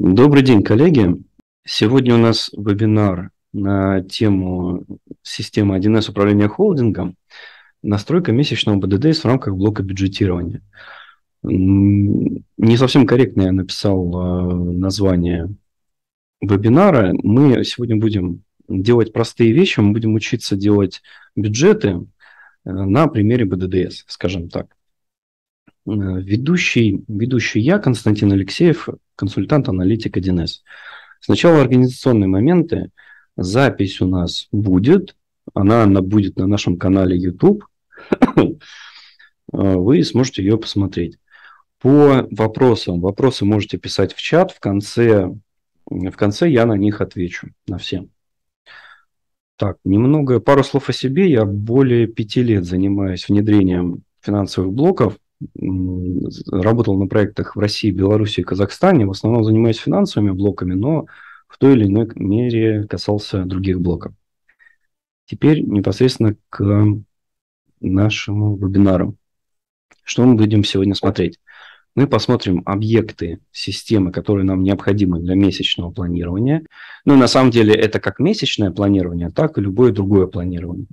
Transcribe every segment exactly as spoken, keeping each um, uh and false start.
Добрый день, коллеги. Сегодня у нас вебинар на тему системы один эс управления холдингом, настройка месячного бэ дэ дэ эс в рамках блока бюджетирования. Не совсем корректно я написал название вебинара. Мы сегодня будем делать простые вещи, мы будем учиться делать бюджеты на примере бэ дэ дэ эс, скажем так. Ведущий, ведущий я, Константин Алексеев, консультант-аналитик один эс. Сначала организационные моменты. Запись у нас будет. Она, она будет на нашем канале YouTube. Вы сможете ее посмотреть. По вопросам. Вопросы можете писать в чат. В конце, в конце я на них отвечу. На все. Так, немного, пару слов о себе. Я более пяти лет занимаюсь внедрением финансовых блоков. Работал на проектах в России, Беларуси и Казахстане. В основном занимаюсь финансовыми блоками, но в той или иной мере касался других блоков. Теперь непосредственно к нашему вебинару. Что мы будем сегодня смотреть? Мы посмотрим объекты системы, которые нам необходимы для месячного планирования. Ну, на самом деле, это как месячное планирование, так и любое другое планирование.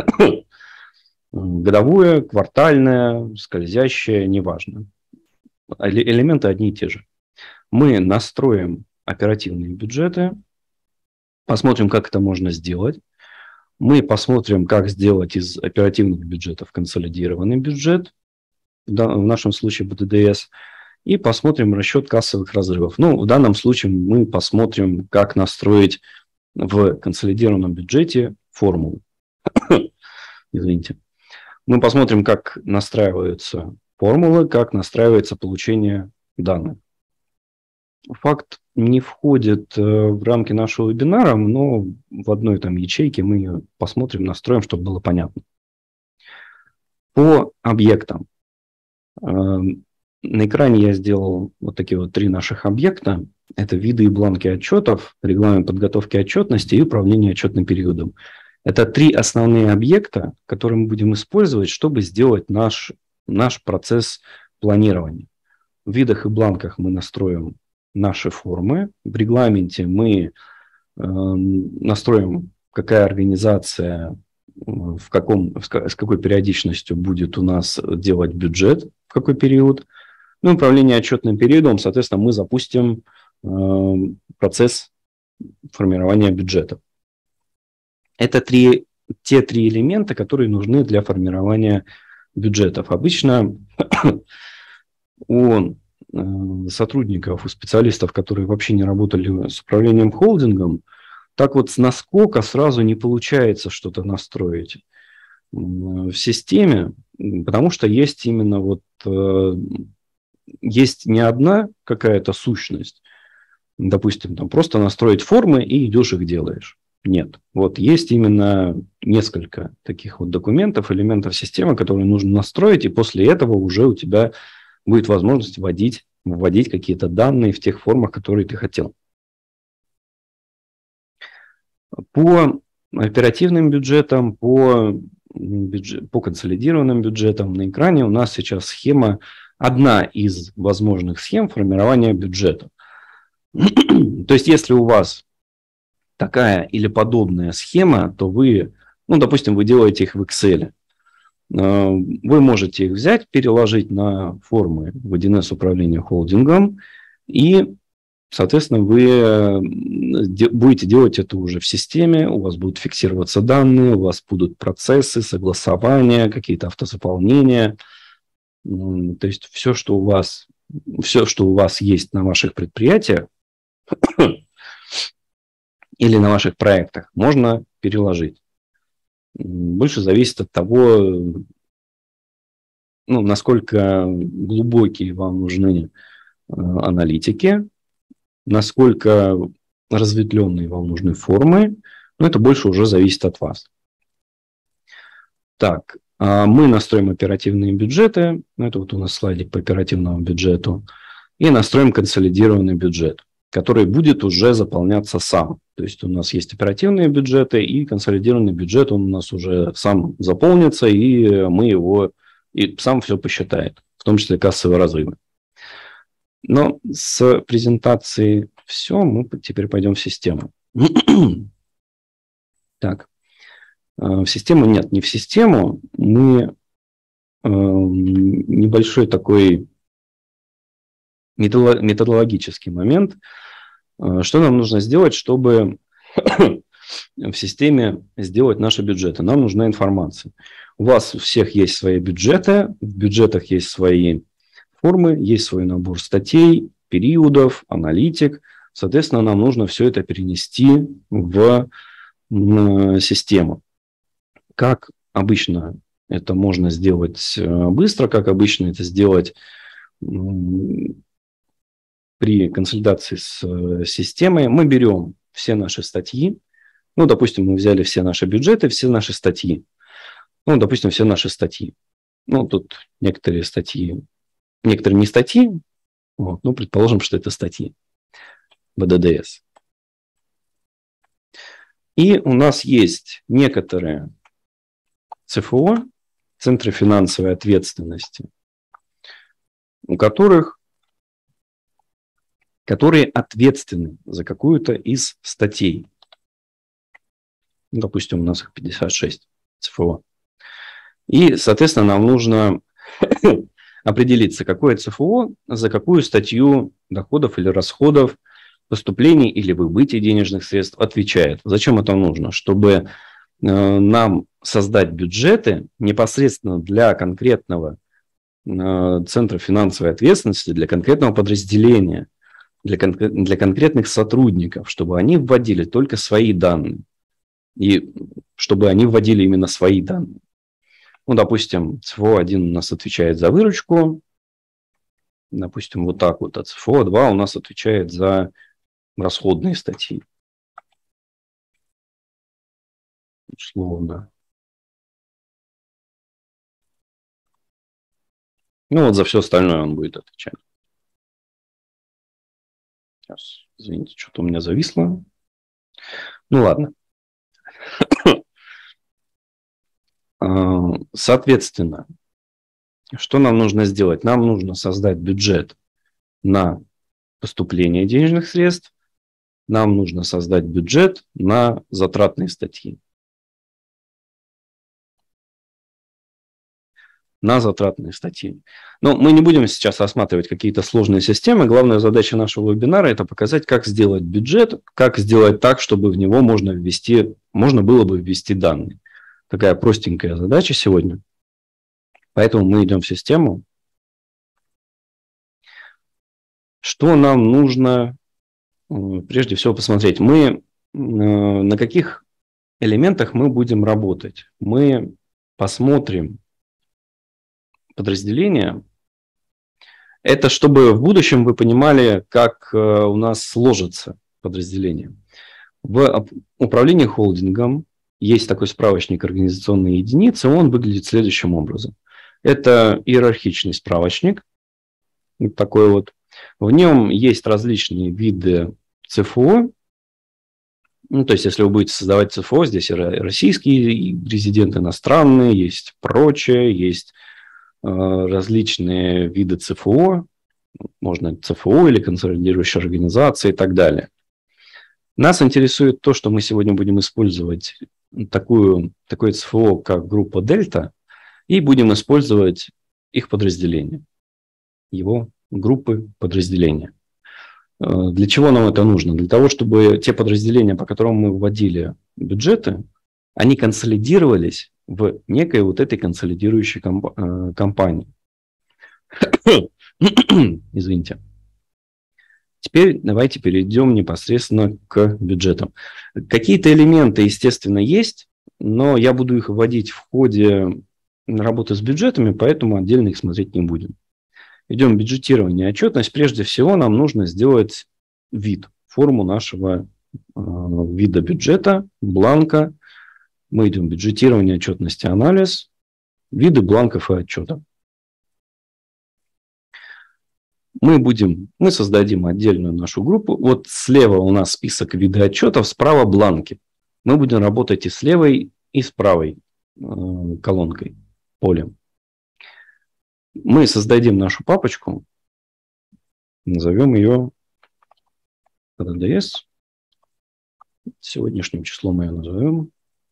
Годовое, квартальное, скользящее, неважно. Элементы одни и те же. Мы настроим оперативные бюджеты, посмотрим, как это можно сделать. Мы посмотрим, как сделать из оперативных бюджетов консолидированный бюджет, в нашем случае бэ дэ дэ эс, и посмотрим расчет кассовых разрывов. Ну, в данном случае мы посмотрим, как настроить в консолидированном бюджете формулу. Извините. Мы посмотрим, как настраиваются формулы, как настраивается получение данных. Факт не входит в рамки нашего вебинара, но в одной там ячейке мы ее посмотрим, настроим, чтобы было понятно. По объектам. На экране я сделал вот такие вот три наших объекта. Это виды и бланки отчетов, регламент подготовки отчетности и управление отчетным периодом. Это три основные объекта, которые мы будем использовать, чтобы сделать наш, наш процесс планирования. В видах и бланках мы настроим наши формы. В регламенте мы э, настроим, какая организация, в каком, с какой периодичностью будет у нас делать бюджет, в какой период. Ну, управление отчетным периодом, соответственно, мы запустим э, процесс формирования бюджета. Это три, те три элемента, которые нужны для формирования бюджетов. Обычно у сотрудников, у специалистов, которые вообще не работали с управлением холдингом, так вот с наскока сразу не получается что-то настроить в системе, потому что есть именно вот, есть не одна какая-то сущность, допустим, там просто настроить формы и идешь их делаешь. Нет. Вот есть именно несколько таких вот документов, элементов системы, которые нужно настроить, и после этого уже у тебя будет возможность вводить, вводить какие-то данные в тех формах, которые ты хотел. По оперативным бюджетам, по, бюджет, по консолидированным бюджетам на экране у нас сейчас схема, одна из возможных схем формирования бюджета. То есть, если у вас такая или подобная схема, то вы, ну, допустим, вы делаете их в Excel. Вы можете их взять, переложить на формы в один эс управления холдингом, и, соответственно, вы будете делать это уже в системе, у вас будут фиксироваться данные, у вас будут процессы, согласования, какие-то автозаполнения. То есть, все, что у вас, все, что у вас есть на ваших предприятиях, или на ваших проектах, можно переложить. Больше зависит от того, ну, насколько глубокие вам нужны аналитики, насколько разветвленные вам нужны формы. Но это больше уже зависит от вас. Так, мы настроим оперативные бюджеты. Это вот у нас слайдик по оперативному бюджету. И настроим консолидированный бюджет, который будет уже заполняться сам. То есть у нас есть оперативные бюджеты, и консолидированный бюджет, он у нас уже сам заполнится, и мы его и сам все посчитает, в том числе кассовые разрывы. Но с презентацией все, мы теперь пойдем в систему. Так, в систему нет, не в систему. Мы небольшой такой методологический момент. Что нам нужно сделать, чтобы в системе сделать наши бюджеты? Нам нужна информация. У вас у всех есть свои бюджеты, в бюджетах есть свои формы, есть свой набор статей, периодов, аналитик. Соответственно, нам нужно все это перенести в систему. Как обычно это можно сделать быстро, как обычно это сделать при консультации с системой? Мы берем все наши статьи. Ну, допустим, мы взяли все наши бюджеты, все наши статьи. Ну, допустим, все наши статьи. Ну, тут некоторые статьи, некоторые не статьи. Вот, ну, предположим, что это статьи бэ дэ дэ эс. И у нас есть некоторые цэ эф о, центры финансовой ответственности, у которых, которые ответственны за какую-то из статей. Допустим, у нас их пятьдесят шесть цэ эф о. И, соответственно, нам нужно определиться, какое цэ эф о за какую статью доходов или расходов, поступлений или выбытия денежных средств отвечает. Зачем это нужно? Чтобы э, нам создать бюджеты непосредственно для конкретного э, центра финансовой ответственности, для конкретного подразделения, для, кон- для конкретных сотрудников, чтобы они вводили только свои данные. И чтобы они вводили именно свои данные. Ну, допустим, цэ эф о один у нас отвечает за выручку. Допустим, вот так вот. А цэ эф о два у нас отвечает за расходные статьи. Условно. Ну, вот за все остальное он будет отвечать. Сейчас, извините, что-то у меня зависло. Ну, ладно. Соответственно, что нам нужно сделать? Нам нужно создать бюджет на поступление денежных средств. Нам нужно создать бюджет на затратные статьи. На затратные статьи. Но мы не будем сейчас рассматривать какие-то сложные системы. Главная задача нашего вебинара – это показать, как сделать бюджет, как сделать так, чтобы в него можно ввести, можно было бы ввести данные. Такая простенькая задача сегодня. Поэтому мы идем в систему. Что нам нужно прежде всего посмотреть? Мы на каких элементах мы будем работать? Мы посмотрим подразделения. Это чтобы в будущем вы понимали, как у нас сложится подразделение. В управлении холдингом есть такой справочник организационной единицы. Он выглядит следующим образом. Это иерархичный справочник. Вот такой вот. В нем есть различные виды цэ эф о. Ну, то есть, если вы будете создавать цэ эф о, здесь и российские резиденты, иностранные, есть прочее, есть э, различные виды цэ эф о. Можно цэ эф о или консолидирующая организация и так далее. Нас интересует то, что мы сегодня будем использовать такую, такое цэ эф о, как группа Дельта, и будем использовать их подразделения, его группы подразделения. Для чего нам это нужно? Для того, чтобы те подразделения, по которым мы вводили бюджеты, они консолидировались в некой вот этой консолидирующей комп- компании. Извините. Теперь давайте перейдем непосредственно к бюджетам. Какие-то элементы, естественно, есть, но я буду их вводить в ходе работы с бюджетами, поэтому отдельно их смотреть не будем. Идем в бюджетирование и отчетность. Прежде всего нам нужно сделать вид, форму нашего э, вида бюджета, бланка. Мы идем в бюджетирование, отчетность и анализ, виды бланков и отчетов. Мы будем, мы создадим отдельную нашу группу. Вот слева у нас список вида отчетов, справа бланки. Мы будем работать и с левой, и с правой э, колонкой, полем. Мы создадим нашу папочку, назовем ее эр дэ эс. Сегодняшним числом мы ее назовем.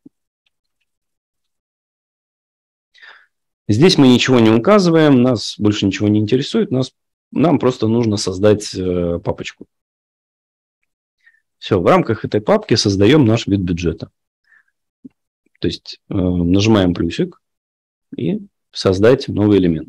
Здесь мы ничего не указываем, нас больше ничего не интересует, нас, нам просто нужно создать э, папочку. Все, в рамках этой папки создаем наш вид бюджета. То есть э, нажимаем плюсик и создать новый элемент.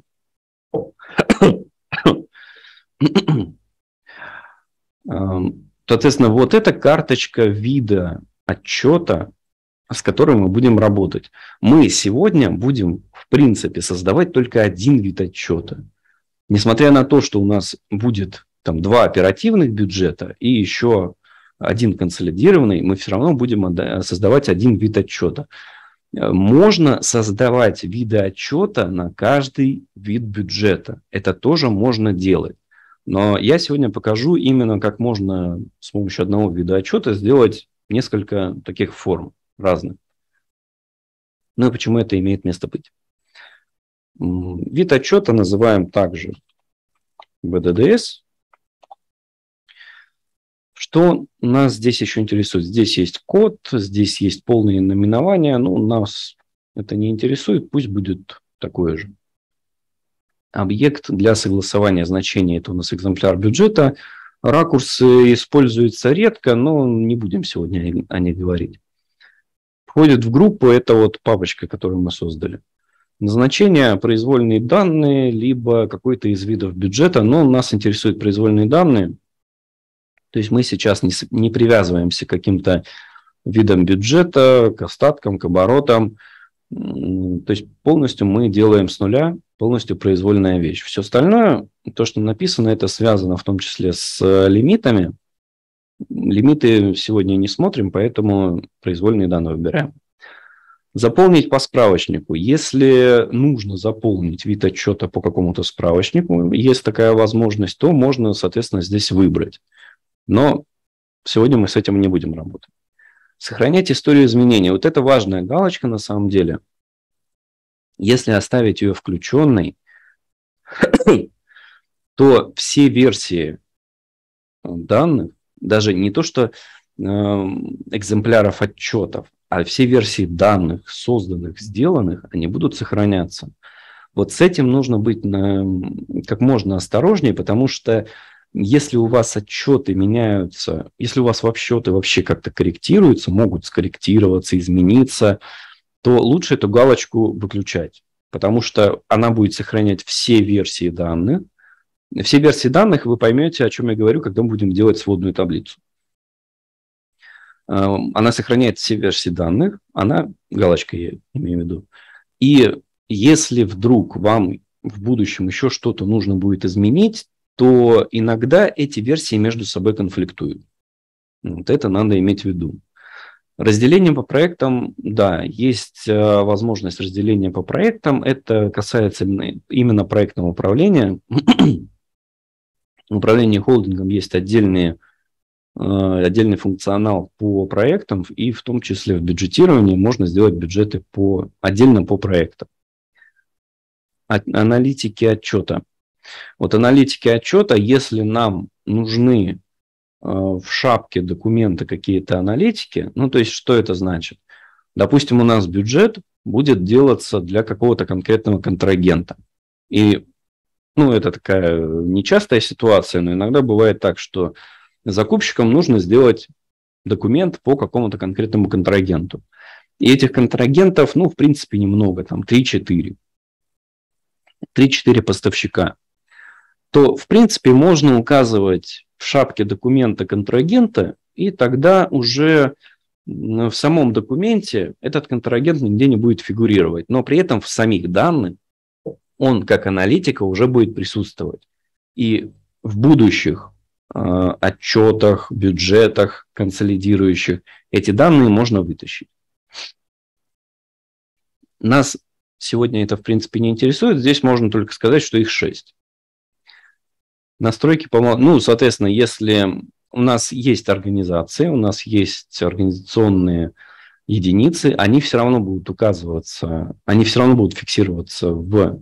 Соответственно, вот эта карточка вида отчета, с которой мы будем работать. Мы сегодня будем, в принципе, создавать только один вид отчета. Несмотря на то, что у нас будет там два оперативных бюджета и еще один консолидированный, мы все равно будем создавать один вид отчета. Можно создавать виды отчета на каждый вид бюджета. Это тоже можно делать. Но я сегодня покажу именно, как можно с помощью одного вида отчета сделать несколько таких форм разных. Ну и почему это имеет место быть. Вид отчета называем также вэ дэ дэ эс. Что нас здесь еще интересует? Здесь есть код, здесь есть полные наименования. Ну, нас это не интересует, пусть будет такое же. Объект для согласования значения – это у нас экземпляр бюджета. Ракурсы используются редко, но не будем сегодня о них говорить. Входит в группу, это вот папочка, которую мы создали. Назначение – произвольные данные, либо какой-то из видов бюджета, но нас интересуют произвольные данные. То есть мы сейчас не, не привязываемся к каким-то видам бюджета, к остаткам, к оборотам. То есть полностью мы делаем с нуля, полностью произвольная вещь. Все остальное, то, что написано, это связано в том числе с лимитами. Лимиты сегодня не смотрим, поэтому произвольные данные выбираем. Заполнить по справочнику. Если нужно заполнить вид отчета по какому-то справочнику, есть такая возможность, то можно, соответственно, здесь выбрать. Но сегодня мы с этим не будем работать. Сохранять историю изменений. Вот это важная галочка на самом деле. Если оставить ее включенной, то все версии данных, даже не то что э, экземпляров отчетов, а все версии данных, созданных, сделанных, они будут сохраняться. Вот с этим нужно быть на, как можно осторожнее, потому что если у вас отчеты меняются, если у вас отчеты вообще как-то корректируются, могут скорректироваться, измениться, то лучше эту галочку выключать, потому что она будет сохранять все версии данных. Все версии данных вы поймете, о чем я говорю, когда мы будем делать сводную таблицу. Она сохраняет все версии данных, она, галочка я имею в виду. И если вдруг вам в будущем еще что-то нужно будет изменить, то иногда эти версии между собой конфликтуют. Вот это надо иметь в виду. Разделение по проектам, да, есть возможность разделения по проектам. Это касается именно, именно проектного управления. В управлении холдингом есть отдельные, отдельный функционал по проектам, и в том числе в бюджетировании можно сделать бюджеты по, отдельно по проектам. Аналитики отчета. Вот аналитики отчета, если нам нужны э, в шапке документа какие-то аналитики, ну, то есть, что это значит? Допустим, у нас бюджет будет делаться для какого-то конкретного контрагента. И, ну, это такая нечастая ситуация, но иногда бывает так, что закупщикам нужно сделать документ по какому-то конкретному контрагенту. И этих контрагентов, ну, в принципе, немного, там три-четыре. три-четыре поставщика. То, в принципе, можно указывать в шапке документа контрагента, и тогда уже в самом документе этот контрагент нигде не будет фигурировать. Но при этом в самих данных он, как аналитика, уже будет присутствовать. И в будущих э, отчетах, бюджетах консолидирующих эти данные можно вытащить. Нас сегодня это, в принципе, не интересует. Здесь можно только сказать, что их шесть. Настройки, ну, соответственно, если у нас есть организации, у нас есть организационные единицы, они все равно будут указываться, они все равно будут фиксироваться в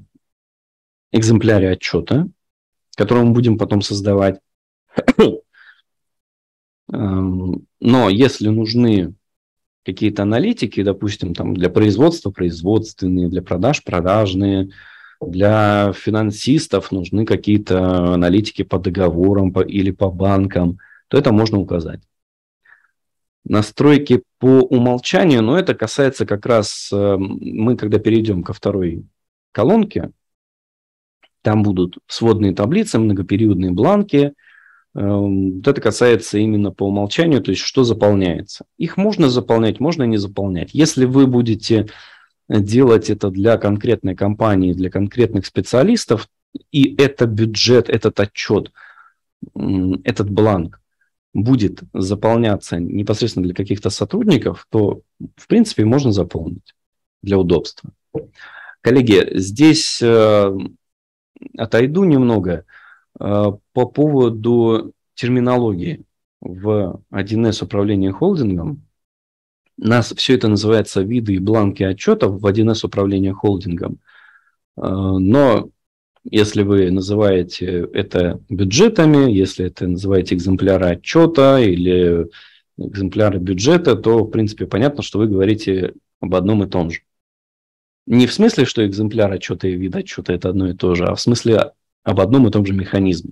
экземпляре отчета, который мы будем потом создавать. Но если нужны какие-то аналитики, допустим, там для производства производственные, для продаж продажные, для финансистов нужны какие-то аналитики по договорам по, или по банкам, то это можно указать. Настройки по умолчанию, но это касается как раз, мы когда перейдем ко второй колонке, там будут сводные таблицы, многопериодные бланки. Вот это касается именно по умолчанию, то есть что заполняется. Их можно заполнять, можно не заполнять. Если вы будете делать это для конкретной компании, для конкретных специалистов, и это бюджет, этот отчет, этот бланк будет заполняться непосредственно для каких-то сотрудников, то, в принципе, можно заполнить для удобства. Коллеги, здесь э, отойду немного э, по поводу терминологии в один эс управления холдингом. У нас все это называется виды и бланки отчетов в один эс управления холдингом. Э, но если вы называете это бюджетами, если это называете экземпляры отчета или экземпляры бюджета, то, в принципе, понятно, что вы говорите об одном и том же. Не в смысле, что экземпляр отчета и вид отчета – это одно и то же, а в смысле об одном и том же механизме.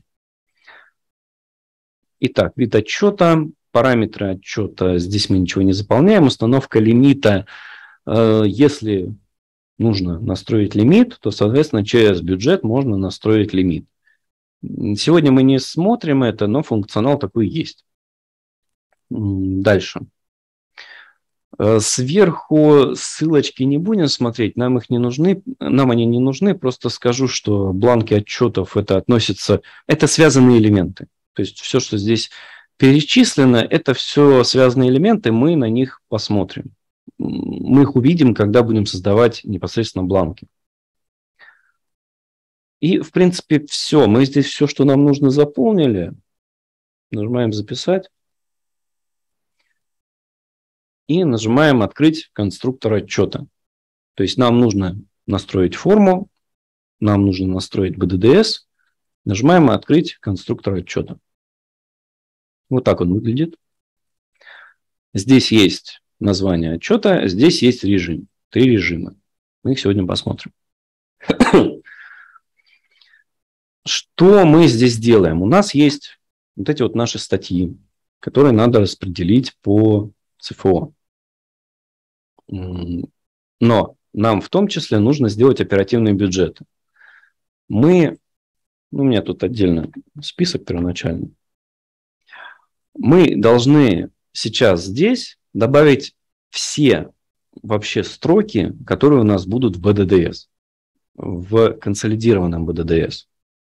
Итак, вид отчета, параметры отчета, здесь мы ничего не заполняем, установка лимита, если нужно настроить лимит, то, соответственно, через бюджет можно настроить лимит. Сегодня мы не смотрим это, но функционал такой есть. Дальше. Сверху ссылочки не будем смотреть, нам их не нужны, нам они не нужны, просто скажу, что бланки отчетов это относятся, это связанные элементы. То есть все, что здесь перечислено, это все связанные элементы, мы на них посмотрим. Мы их увидим, когда будем создавать непосредственно бланки. И, в принципе, все. Мы здесь все, что нам нужно, заполнили. Нажимаем «Записать». И нажимаем «Открыть конструктор отчета». То есть нам нужно настроить форму, нам нужно настроить бэ дэ дэ эс. Нажимаем «Открыть конструктор отчета». Вот так он выглядит. Здесь есть название отчета, здесь есть режим. Три режима. Мы их сегодня посмотрим. Что мы здесь делаем? У нас есть вот эти вот наши статьи, которые надо распределить по цэ эф о. Но нам в том числе нужно сделать оперативные бюджеты. Мы, ну, у меня тут отдельно список первоначальный. Мы должны сейчас здесь добавить все вообще строки, которые у нас будут в бэ дэ дэ эс, в консолидированном бэ дэ дэ эс.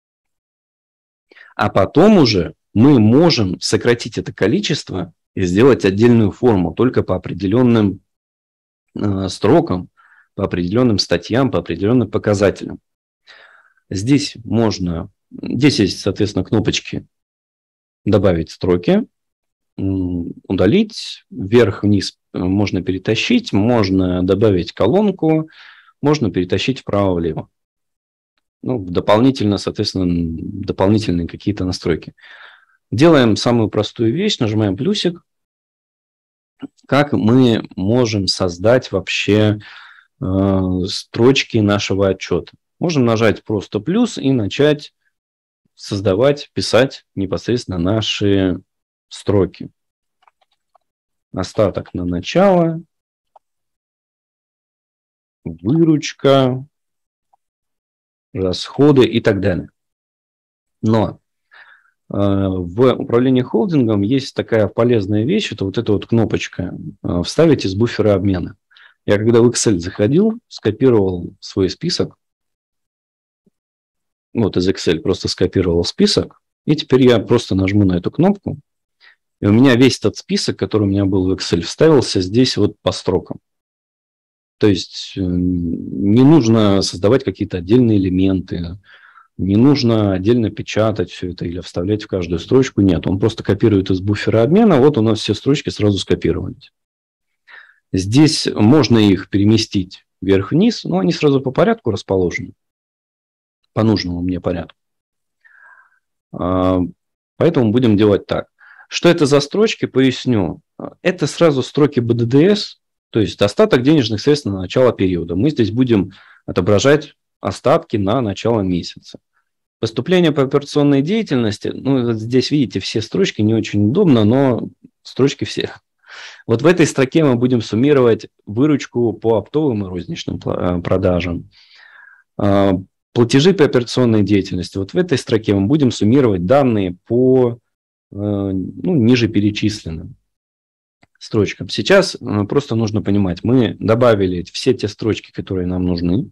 А потом уже мы можем сократить это количество и сделать отдельную форму только по определенным э, строкам, по определенным статьям, по определенным показателям. Здесь можно, здесь есть, соответственно, кнопочки «Добавить строки», удалить, вверх-вниз можно перетащить, можно добавить колонку, можно перетащить вправо-влево. Ну, дополнительно, соответственно, дополнительные какие-то настройки. Делаем самую простую вещь, нажимаем плюсик. Как мы можем создать вообще э, строчки нашего отчета? Можем нажать просто плюс и начать создавать, писать непосредственно наши строки. Остаток на начало, выручка, расходы и так далее. Но э, в управлении холдингом есть такая полезная вещь, это вот эта вот кнопочка э, «Вставить из буфера обмена». Я когда в Excel заходил, скопировал свой список, вот из Excel просто скопировал список, и теперь я просто нажму на эту кнопку, и у меня весь этот список, который у меня был в Excel, вставился здесь вот по строкам. То есть не нужно создавать какие-то отдельные элементы, не нужно отдельно печатать все это или вставлять в каждую строчку. Нет, он просто копирует из буфера обмена, вот у нас все строчки сразу скопировались. Здесь можно их переместить вверх-вниз, но они сразу по порядку расположены, по нужному мне порядку. Поэтому будем делать так. Что это за строчки, поясню. Это сразу строки бэ дэ дэ эс, то есть остаток денежных средств на начало периода. Мы здесь будем отображать остатки на начало месяца. Поступление по операционной деятельности, ну, здесь, видите, все строчки не очень удобно, но строчки все. Вот в этой строке мы будем суммировать выручку по оптовым и розничным продажам. Платежи по операционной деятельности. Вот в этой строке мы будем суммировать данные по ну, ниже перечисленным строчкам. Сейчас просто нужно понимать, мы добавили все те строчки, которые нам нужны,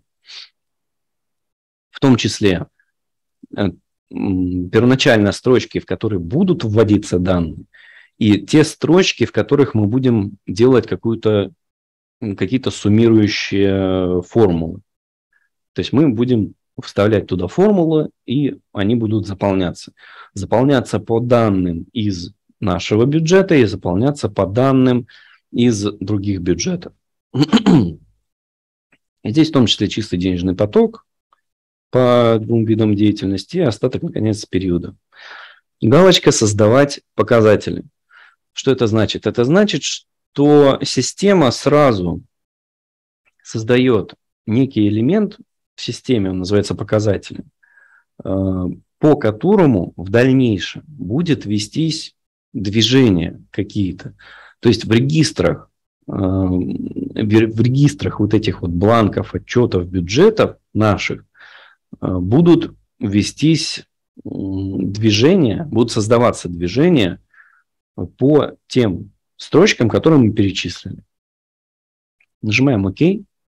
в том числе первоначально строчки, в которые будут вводиться данные, и те строчки, в которых мы будем делать какую-то, какие-то суммирующие формулы. То есть мы будем вставлять туда формулы, и они будут заполняться. Заполняться по данным из нашего бюджета и заполняться по данным из других бюджетов. И здесь в том числе чистый денежный поток по двум видам деятельности и остаток на конец периода. Галочка «Создавать показатели». Что это значит? Это значит, что система сразу создает некий элемент в системе, он называется показателем, по которому в дальнейшем будет вестись движения какие-то. То есть в регистрах, в регистрах вот этих вот бланков, отчетов, бюджетов наших будут вестись движения, будут создаваться движения по тем строчкам, которые мы перечислили. Нажимаем ОК.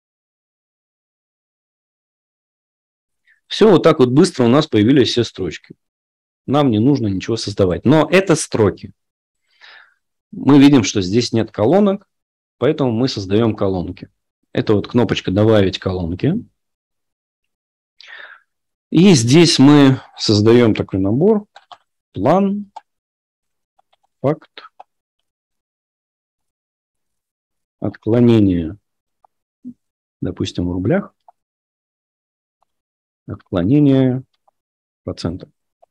Все вот так вот быстро у нас появились все строчки. Нам не нужно ничего создавать. Но это строки. Мы видим, что здесь нет колонок, поэтому мы создаем колонки. Это вот кнопочка «Добавить колонки». И здесь мы создаем такой набор: план, факт, отклонение, допустим, в рублях, отклонение процентов.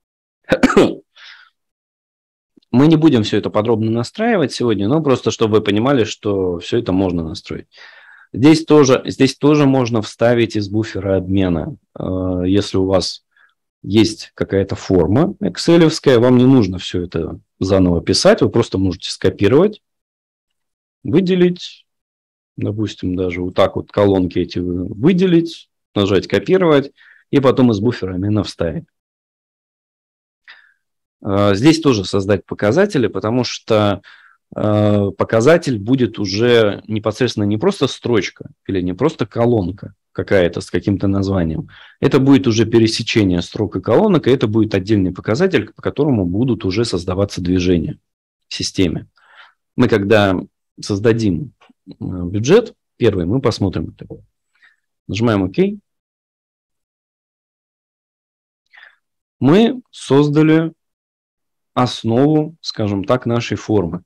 Мы не будем все это подробно настраивать сегодня, но просто чтобы вы понимали, что все это можно настроить. Здесь тоже, здесь тоже можно вставить из буфера обмена. Если у вас есть какая-то форма экселевская, вам не нужно все это заново писать, вы просто можете скопировать, выделить, допустим, даже вот так вот колонки эти выделить, нажать «Копировать» и потом из буфера обмена вставить. Здесь тоже создать показатели, потому что показатель будет уже непосредственно не просто строчка или не просто колонка какая-то с каким-то названием. Это будет уже пересечение строк и колонок, и это будет отдельный показатель, по которому будут уже создаваться движения в системе. Мы когда создадим бюджет первый, мы посмотрим это. Нажимаем ОК. Мы создали основу, скажем так, нашей формы.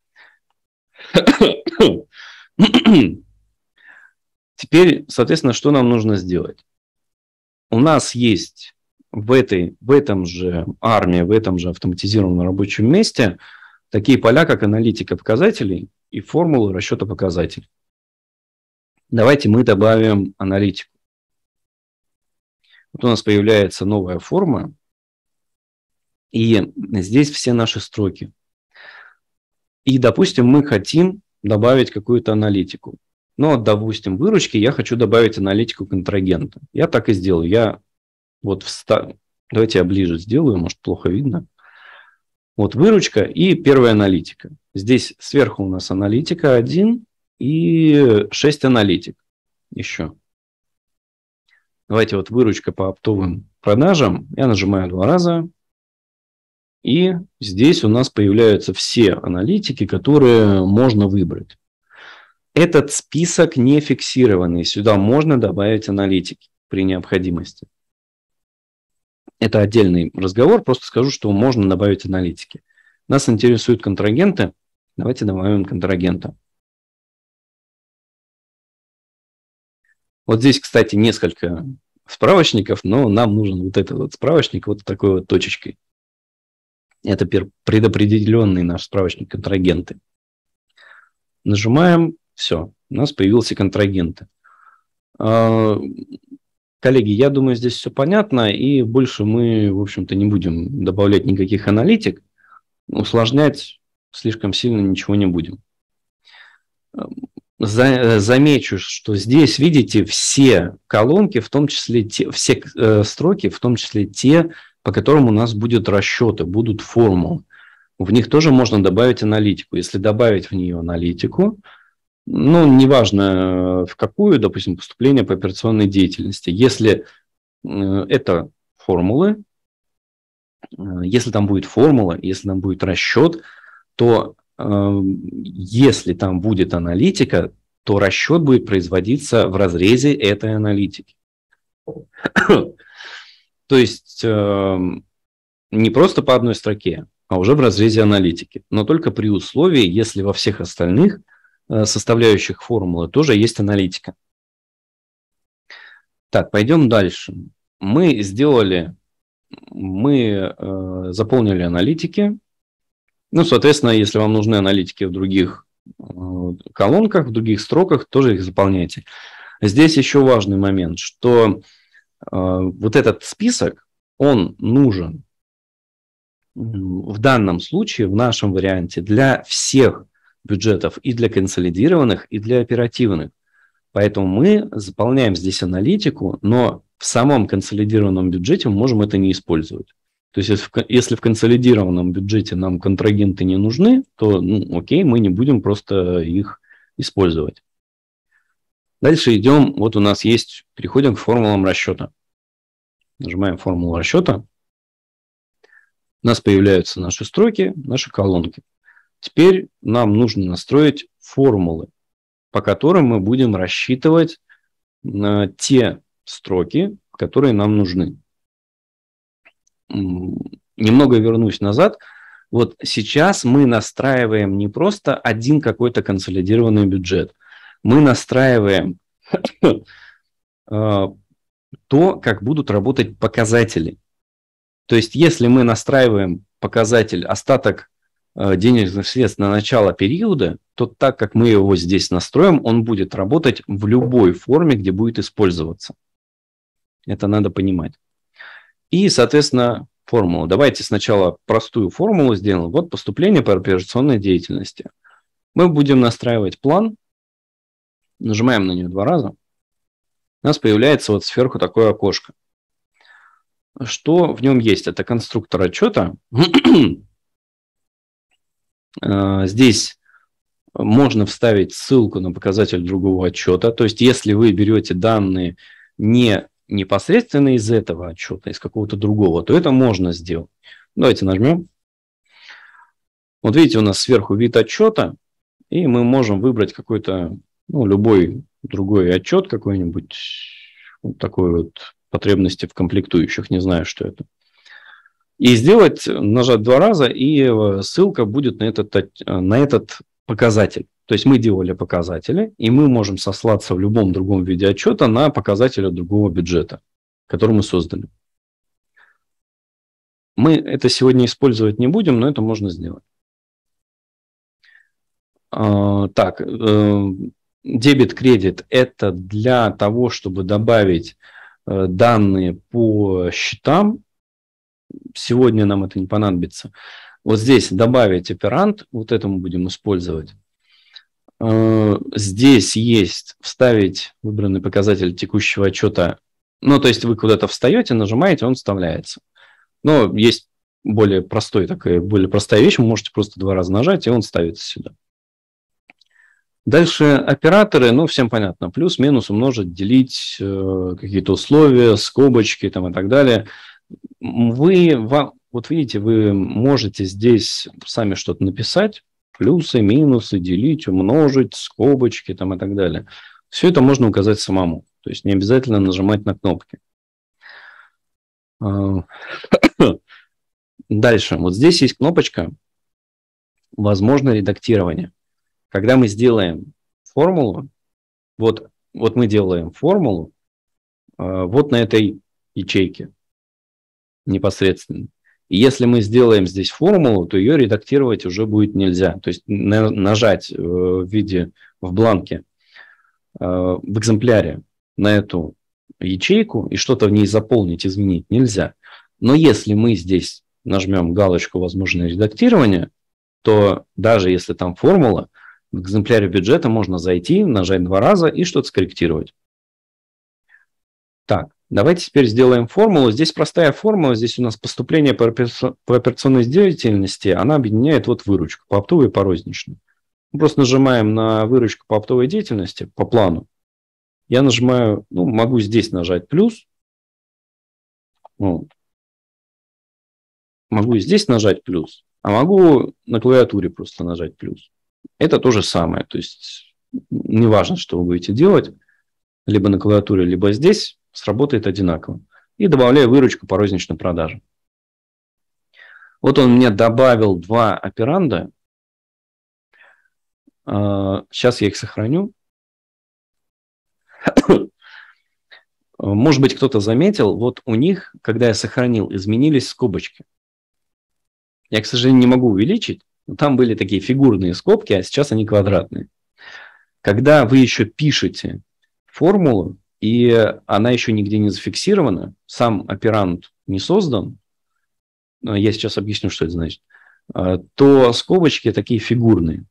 Теперь, соответственно, что нам нужно сделать? У нас есть в, этой, в этом же армии, в этом же автоматизированном рабочем месте такие поля, как аналитика показателей и формулы расчета показателей. Давайте мы добавим аналитику. Вот у нас появляется новая форма, и здесь все наши строки. И, допустим, мы хотим добавить какую-то аналитику. Но, допустим, в выручке я хочу добавить аналитику контрагента. Я так и сделаю. Я вот встав... Давайте я ближе сделаю, может, плохо видно. Вот выручка и первая аналитика. Здесь сверху у нас аналитика один и шесть аналитик еще. Давайте вот выручка по оптовым продажам. Я нажимаю два раза. И здесь у нас появляются все аналитики, которые можно выбрать. Этот список не фиксированный. Сюда можно добавить аналитики при необходимости. Это отдельный разговор. Просто скажу, что можно добавить аналитики. Нас интересуют контрагенты. Давайте добавим контрагента. Вот здесь, кстати, несколько справочников, но нам нужен вот этот вот справочник вот такой вот точечкой. Это предопределенный наш справочник контрагенты. Нажимаем, все, у нас появился контрагенты. Коллеги, я думаю, здесь все понятно, и больше мы, в общем-то, не будем добавлять никаких аналитик, усложнять слишком сильно ничего не будем. Замечу, что здесь, видите, все колонки, в том числе те, все э, строки, в том числе те, по которым у нас будут расчеты, будут формулы. В них тоже можно добавить аналитику. Если добавить в нее аналитику, ну, неважно в какую, допустим, поступление по операционной деятельности. Если э, это формулы, э, если там будет формула, если там будет расчет, то если там будет аналитика, то расчет будет производиться в разрезе этой аналитики. То есть не просто по одной строке, а уже в разрезе аналитики. Но только при условии, если во всех остальных составляющих формулы тоже есть аналитика. Так, пойдем дальше. Мы сделали, мы заполнили аналитики. Ну, соответственно, если вам нужны аналитики в других э, колонках, в других строках, тоже их заполняйте. Здесь еще важный момент, что э, вот этот список, он нужен в данном случае, в нашем варианте, для всех бюджетов, и для консолидированных, и для оперативных. Поэтому мы заполняем здесь аналитику, но в самом консолидированном бюджете мы можем это не использовать. То есть, если в консолидированном бюджете нам контрагенты не нужны, то, ну, окей, мы не будем просто их использовать. Дальше идем, вот у нас есть, переходим к формулам расчета. Нажимаем формулу расчета. У нас появляются наши строки, наши колонки. Теперь нам нужно настроить формулы, по которым мы будем рассчитывать те строки, которые нам нужны. Немного вернусь назад. Вот сейчас мы настраиваем не просто один какой-то консолидированный бюджет. Мы настраиваем то, как будут работать показатели. То есть, если мы настраиваем показатель остаток денежных средств на начало периода, то так как мы его здесь настроим, он будет работать в любой форме, где будет использоваться. Это надо понимать. И, соответственно, формула. Давайте сначала простую формулу сделаем. Вот поступление по операционной деятельности. Мы будем настраивать план. Нажимаем на нее два раза. У нас появляется вот сверху такое окошко. Что в нем есть? Это конструктор отчета. Здесь можно вставить ссылку на показатель другого отчета. То есть, если вы берете данные не непосредственно из этого отчета, из какого-то другого, то это можно сделать. Давайте нажмем. Вот видите, у нас сверху вид отчета, и мы можем выбрать какой-то, ну, любой другой отчет, какой-нибудь вот такой вот потребности в комплектующих, не знаю, что это. И сделать, нажать два раза, и ссылка будет на этот, на этот показатель. То есть мы делали показатели, и мы можем сослаться в любом другом виде отчета на показатели другого бюджета, который мы создали. Мы это сегодня использовать не будем, но это можно сделать. Так, дебет-кредит – это для того, чтобы добавить данные по счетам. Сегодня нам это не понадобится. Вот здесь добавить оперант, вот это мы будем использовать. Здесь есть вставить выбранный показатель текущего отчета. Ну, то есть вы куда-то встаете, нажимаете, он вставляется. Но есть более простой, такая, более простая вещь. Вы можете просто два раза нажать, и он ставится сюда. Дальше операторы, ну, всем понятно. Плюс, минус, умножить, делить, э, какие-то условия, скобочки там, и так далее. Вы, вам, вот видите, вы можете здесь сами что-то написать. Плюсы, минусы, делить, умножить, скобочки там, и так далее. Все это можно указать самому. То есть не обязательно нажимать на кнопки. Дальше. Вот здесь есть кнопочка «Возможно редактирование». Когда мы сделаем формулу, вот, вот мы делаем формулу вот на этой ячейке непосредственно. И если мы сделаем здесь формулу, то ее редактировать уже будет нельзя. То есть на, нажать в виде в бланке, в экземпляре на эту ячейку и что-то в ней заполнить, изменить нельзя. Но если мы здесь нажмем галочку «Возможное редактирование», то даже если там формула, в экземпляре бюджета можно зайти, нажать два раза и что-то скорректировать. Так, давайте теперь сделаем формулу. Здесь простая формула, здесь у нас поступление по операционной деятельности, она объединяет вот выручку по оптовой и по розничной. Мы просто нажимаем на выручку по оптовой деятельности, по плану. Я нажимаю, ну, могу здесь нажать плюс. Вот. Могу здесь нажать плюс, а могу на клавиатуре просто нажать плюс. Это то же самое. То есть, неважно, что вы будете делать, либо на клавиатуре, либо здесь, сработает одинаково. И добавляю выручку по розничной продаже. Вот он мне добавил два операнда. Сейчас я их сохраню. Может быть, кто-то заметил, вот у них, когда я сохранил, изменились скобочки. Я, к сожалению, не могу увеличить. Но там были такие фигурные скобки, а сейчас они квадратные. Когда вы еще пишете формулу, и она еще нигде не зафиксирована, сам операнд не создан, я сейчас объясню, что это значит, то скобочки такие фигурные.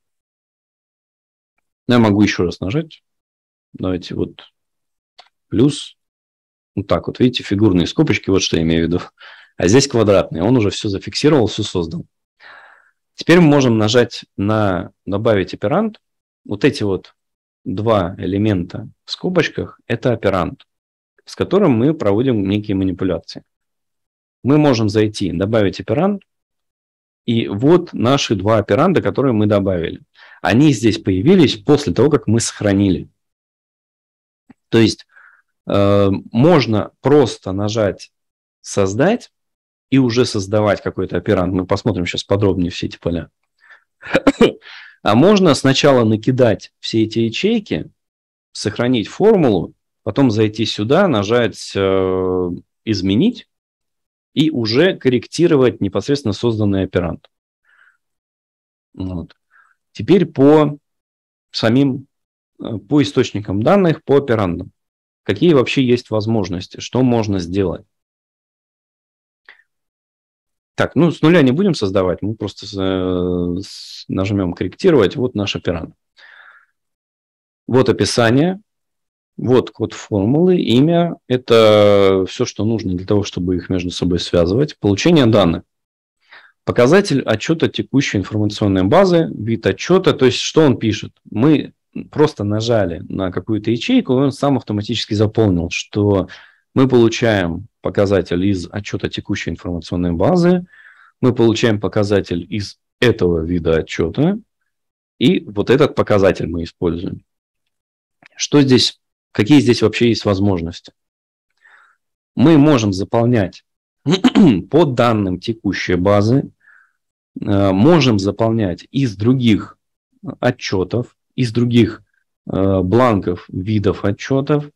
Я могу еще раз нажать. Давайте вот плюс. Вот так вот, видите, фигурные скобочки, вот что я имею в виду. А здесь квадратные. Он уже все зафиксировал, все создал. Теперь мы можем нажать на «Добавить операнд». Вот эти вот два элемента в скобочках – это операнд, с которым мы проводим некие манипуляции. Мы можем зайти, добавить операнд, и вот наши два операнда, которые мы добавили. Они здесь появились после того, как мы сохранили. То есть, э, можно просто нажать «Создать» и уже создавать какой-то операнд. Мы посмотрим сейчас подробнее все эти поля. А можно сначала накидать все эти ячейки, сохранить формулу, потом зайти сюда, нажать э, «Изменить» и уже корректировать непосредственно созданный операнд. Вот. Теперь по самим, по источникам данных, по операндам. Какие вообще есть возможности, что можно сделать? Так, ну с нуля не будем создавать, мы просто э, нажмем «Корректировать». Вот наш операнд. Вот описание, вот код формулы, имя. Это все, что нужно для того, чтобы их между собой связывать. Получение данных. Показатель отчета текущей информационной базы, вид отчета, то есть что он пишет. Мы просто нажали на какую-то ячейку, и он сам автоматически заполнил, что мы получаем показатель из отчета текущей информационной базы, мы получаем показатель из этого вида отчета, и вот этот показатель мы используем. Что здесь, какие здесь вообще есть возможности? Мы можем заполнять по данным текущей базы, можем заполнять из других отчетов, из других бланков видов отчетов.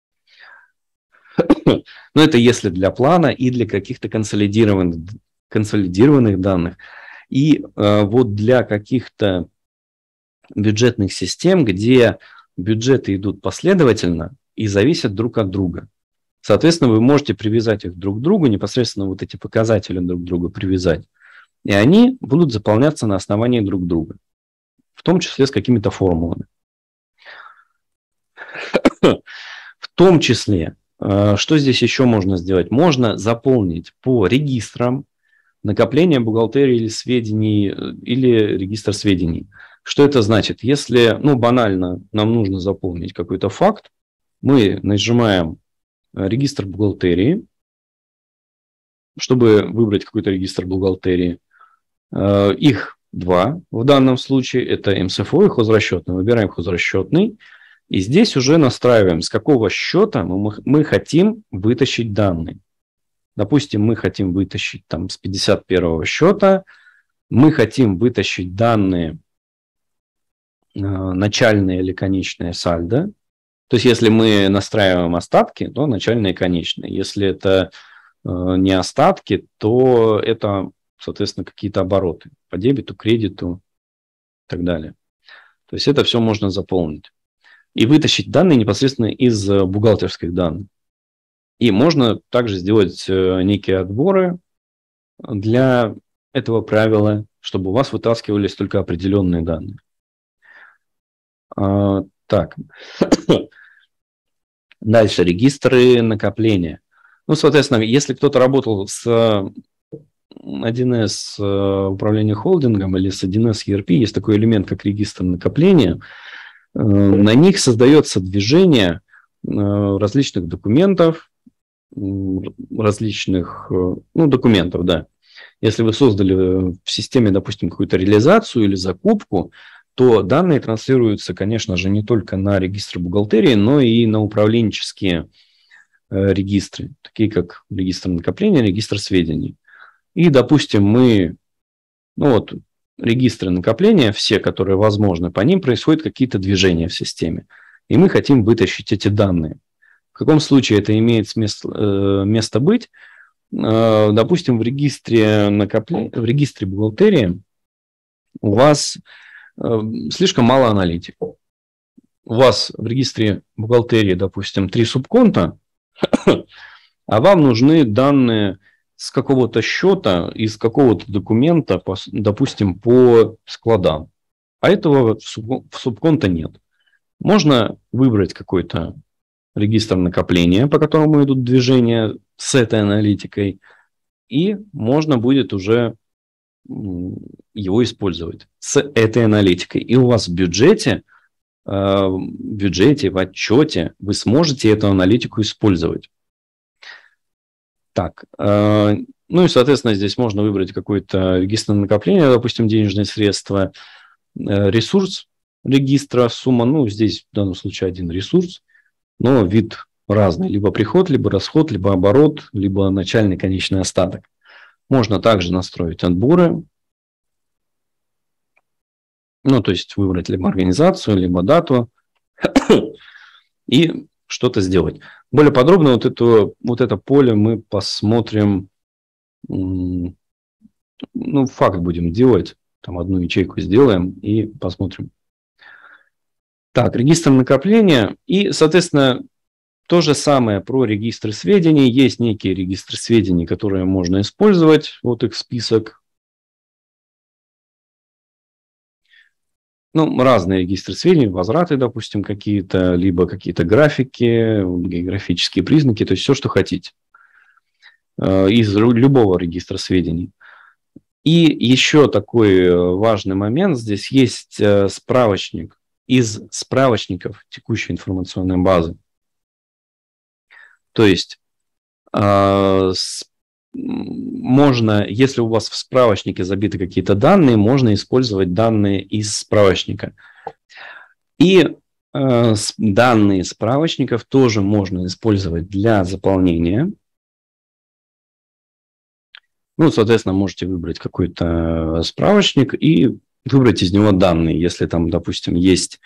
Но это если для плана и для каких-то консолидированных, консолидированных данных. И э, вот для каких-то бюджетных систем, где бюджеты идут последовательно и зависят друг от друга. Соответственно, вы можете привязать их друг к другу, непосредственно вот эти показатели друг к другу привязать. И они будут заполняться на основании друг друга. В том числе с какими-то формулами. В том числе... Что здесь еще можно сделать? Можно заполнить по регистрам накопление бухгалтерии или сведений, или регистр сведений. Что это значит? Если, ну, банально, нам нужно заполнить какой-то факт, мы нажимаем регистр бухгалтерии, чтобы выбрать какой-то регистр бухгалтерии. Их два в данном случае. Это эм эс эф о и хозрасчетный. Выбираем хозрасчетный. И здесь уже настраиваем, с какого счета мы, мы хотим вытащить данные. Допустим, мы хотим вытащить там, с пятьдесят первого счета, мы хотим вытащить данные э, начальные или конечные сальдо. То есть, если мы настраиваем остатки, то начальные и конечные. Если это не остатки, то это, соответственно, какие-то обороты по дебету, кредиту и так далее. То есть это все можно заполнить. И вытащить данные непосредственно из бухгалтерских данных. И можно также сделать некие отборы для этого правила, чтобы у вас вытаскивались только определенные данные. А, так. Дальше. Регистры накопления. Ну, соответственно, если кто-то работал с один эс управления холдингом или с один эс и эр пи, есть такой элемент, как регистр накопления. На них создается движение различных документов, различных, ну, документов, да. Если вы создали в системе, допустим, какую-то реализацию или закупку, то данные транслируются, конечно же, не только на регистр бухгалтерии, но и на управленческие регистры, такие как регистр накопления, регистр сведений. И, допустим, мы, ну вот, регистры накопления, все, которые возможны, по ним происходят какие-то движения в системе. И мы хотим вытащить эти данные. В каком случае это имеет место, э, место быть? Э, допустим, в регистре накопления, в регистре бухгалтерии у вас э, слишком мало аналитики. У вас в регистре бухгалтерии, допустим, три субконта, а вам нужны данные с какого-то счета, из какого-то документа, допустим, по складам. А этого в субконта нет. Можно выбрать какой-то регистр накопления, по которому идут движения с этой аналитикой, и можно будет уже его использовать с этой аналитикой. И у вас в бюджете, в бюджете, в отчете вы сможете эту аналитику использовать. Так, ну и, соответственно, здесь можно выбрать какой-то регистр накопления, допустим, денежные средства, ресурс регистра, сумма, ну, здесь в данном случае один ресурс, но вид разный, либо приход, либо расход, либо оборот, либо начальный конечный остаток. Можно также настроить отборы, ну, то есть выбрать либо организацию, либо дату и что-то сделать. Более подробно вот, это, вот это поле мы посмотрим, ну, факт будем делать, там одну ячейку сделаем и посмотрим. Так, регистр накопления и, соответственно, то же самое про регистры сведений. Есть некие регистры сведений, которые можно использовать, вот их список. Ну, разные регистры сведений, возвраты, допустим, какие-то, либо какие-то графики, географические признаки, то есть все, что хотите из любого регистра сведений. И еще такой важный момент, здесь есть справочник из справочников текущей информационной базы. То есть можно, если у вас в справочнике забиты какие-то данные, можно использовать данные из справочника. И э, данные справочников тоже можно использовать для заполнения. Ну, соответственно, можете выбрать какой-то справочник и выбрать из него данные. Если там, допустим, есть...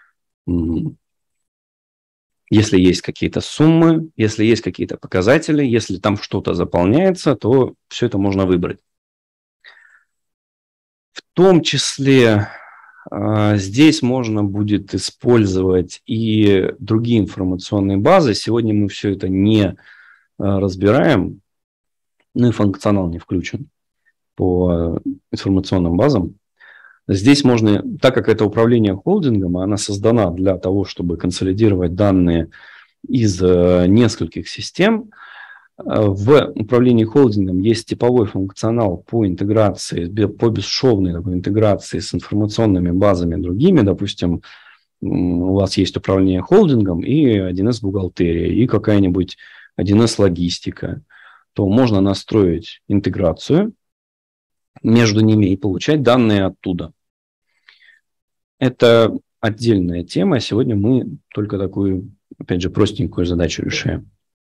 Если есть какие-то суммы, если есть какие-то показатели, если там что-то заполняется, то все это можно выбрать. В том числе э, здесь можно будет использовать и другие информационные базы. Сегодня мы все это не э, разбираем, ну и функционал не включен по информационным базам. Здесь можно, так как это управление холдингом, она создана для того, чтобы консолидировать данные из нескольких систем. В управлении холдингом есть типовой функционал по интеграции, по бесшовной такой интеграции с информационными базами другими. Допустим, у вас есть управление холдингом и один эс бухгалтерия, и какая-нибудь один эс логистика. То можно настроить интеграцию между ними и получать данные оттуда. Это отдельная тема. Сегодня мы только такую, опять же, простенькую задачу решаем.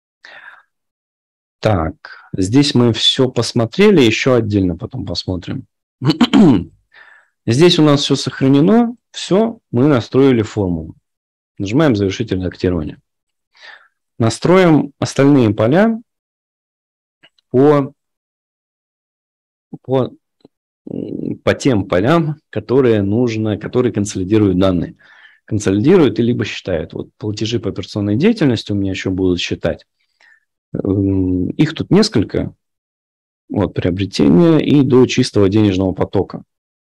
Так, здесь мы все посмотрели, еще отдельно потом посмотрим. Здесь у нас все сохранено, все, мы настроили формулу. Нажимаем «Завершить редактирование». Настроим остальные поля. по, по, по тем полям, которые нужно, которые консолидируют данные. Консолидируют и либо считают. Вот платежи по операционной деятельности у меня еще будут считать. Их тут несколько. Вот, приобретение и до чистого денежного потока.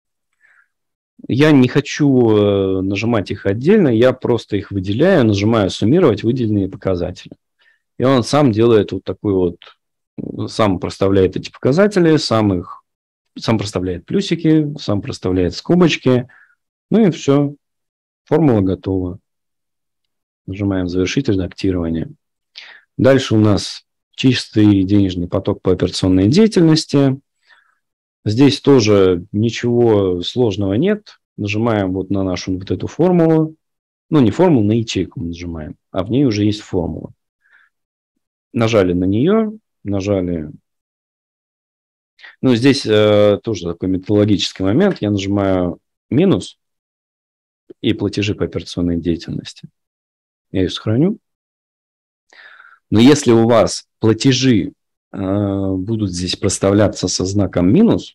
Я не хочу нажимать их отдельно, я просто их выделяю, нажимаю «Суммировать выделенные показатели». И он сам делает вот такой вот, сам проставляет эти показатели, сам их, сам проставляет плюсики, сам проставляет скобочки. Ну и все, формула готова. Нажимаем «Завершить редактирование». Дальше у нас чистый денежный поток по операционной деятельности. Здесь тоже ничего сложного нет. Нажимаем вот на нашу вот эту формулу. Ну, не формулу, на ячейку мы нажимаем, а в ней уже есть формула. Нажали на нее, нажали. Ну, здесь э, тоже такой методологический момент. Я нажимаю минус и платежи по операционной деятельности. Я ее сохраню. Но если у вас платежи э, будут здесь проставляться со знаком минус,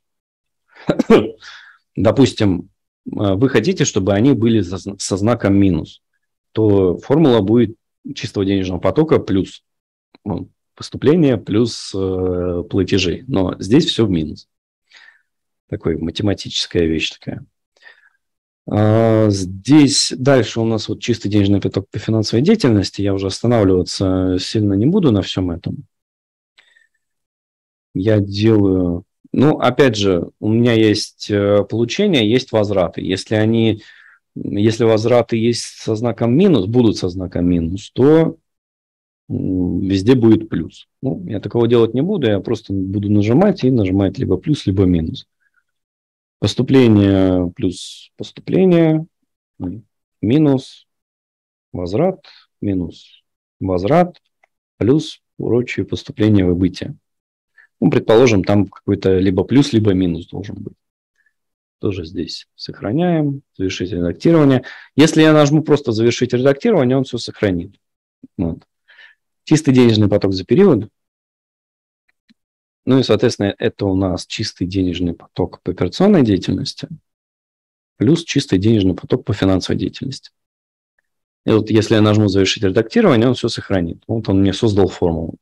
допустим, вы хотите, чтобы они были со знаком минус, то формула будет чистого денежного потока плюс ну, поступление плюс э, платежи. Но здесь все в минус. Такая математическая вещь такая. А, здесь дальше у нас вот чистый денежный поток по финансовой деятельности. Я уже останавливаться сильно не буду на всем этом. Я делаю... Ну, опять же, у меня есть получения, есть возвраты. Если они, если возвраты есть со знаком минус, будут со знаком минус, то везде будет плюс. Ну, я такого делать не буду, я просто буду нажимать и нажимать либо плюс, либо минус. Поступление плюс поступление, минус, возврат, минус, возврат, плюс прочие поступления, выбытия. Ну, предположим, там какой-то либо плюс, либо минус должен быть. Тоже здесь сохраняем, завершить редактирование. Если я нажму просто завершить редактирование, он все сохранит. Вот. Чистый денежный поток за период. Ну и, соответственно, это у нас чистый денежный поток по операционной деятельности плюс чистый денежный поток по финансовой деятельности. И вот если я нажму завершить редактирование, он все сохранит. Вот он мне создал формулу.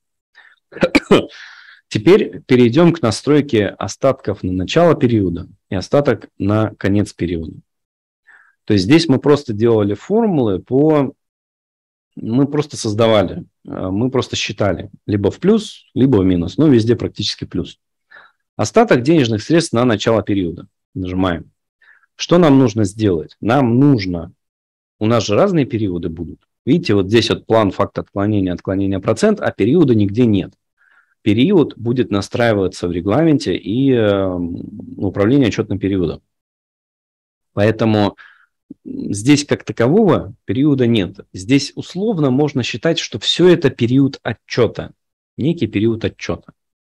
Теперь перейдем к настройке остатков на начало периода и остаток на конец периода. То есть здесь мы просто делали формулы по... Мы просто создавали, мы просто считали либо в плюс, либо в минус, но везде практически плюс. Остаток денежных средств на начало периода. Нажимаем. Что нам нужно сделать? Нам нужно... У нас же разные периоды будут. Видите, вот здесь вот план, факт отклонения, отклонения процент, а периода нигде нет. Период будет настраиваться в регламенте и э, управление отчетным периодом. Поэтому здесь как такового периода нет. Здесь условно можно считать, что все это период отчета. Некий период отчета.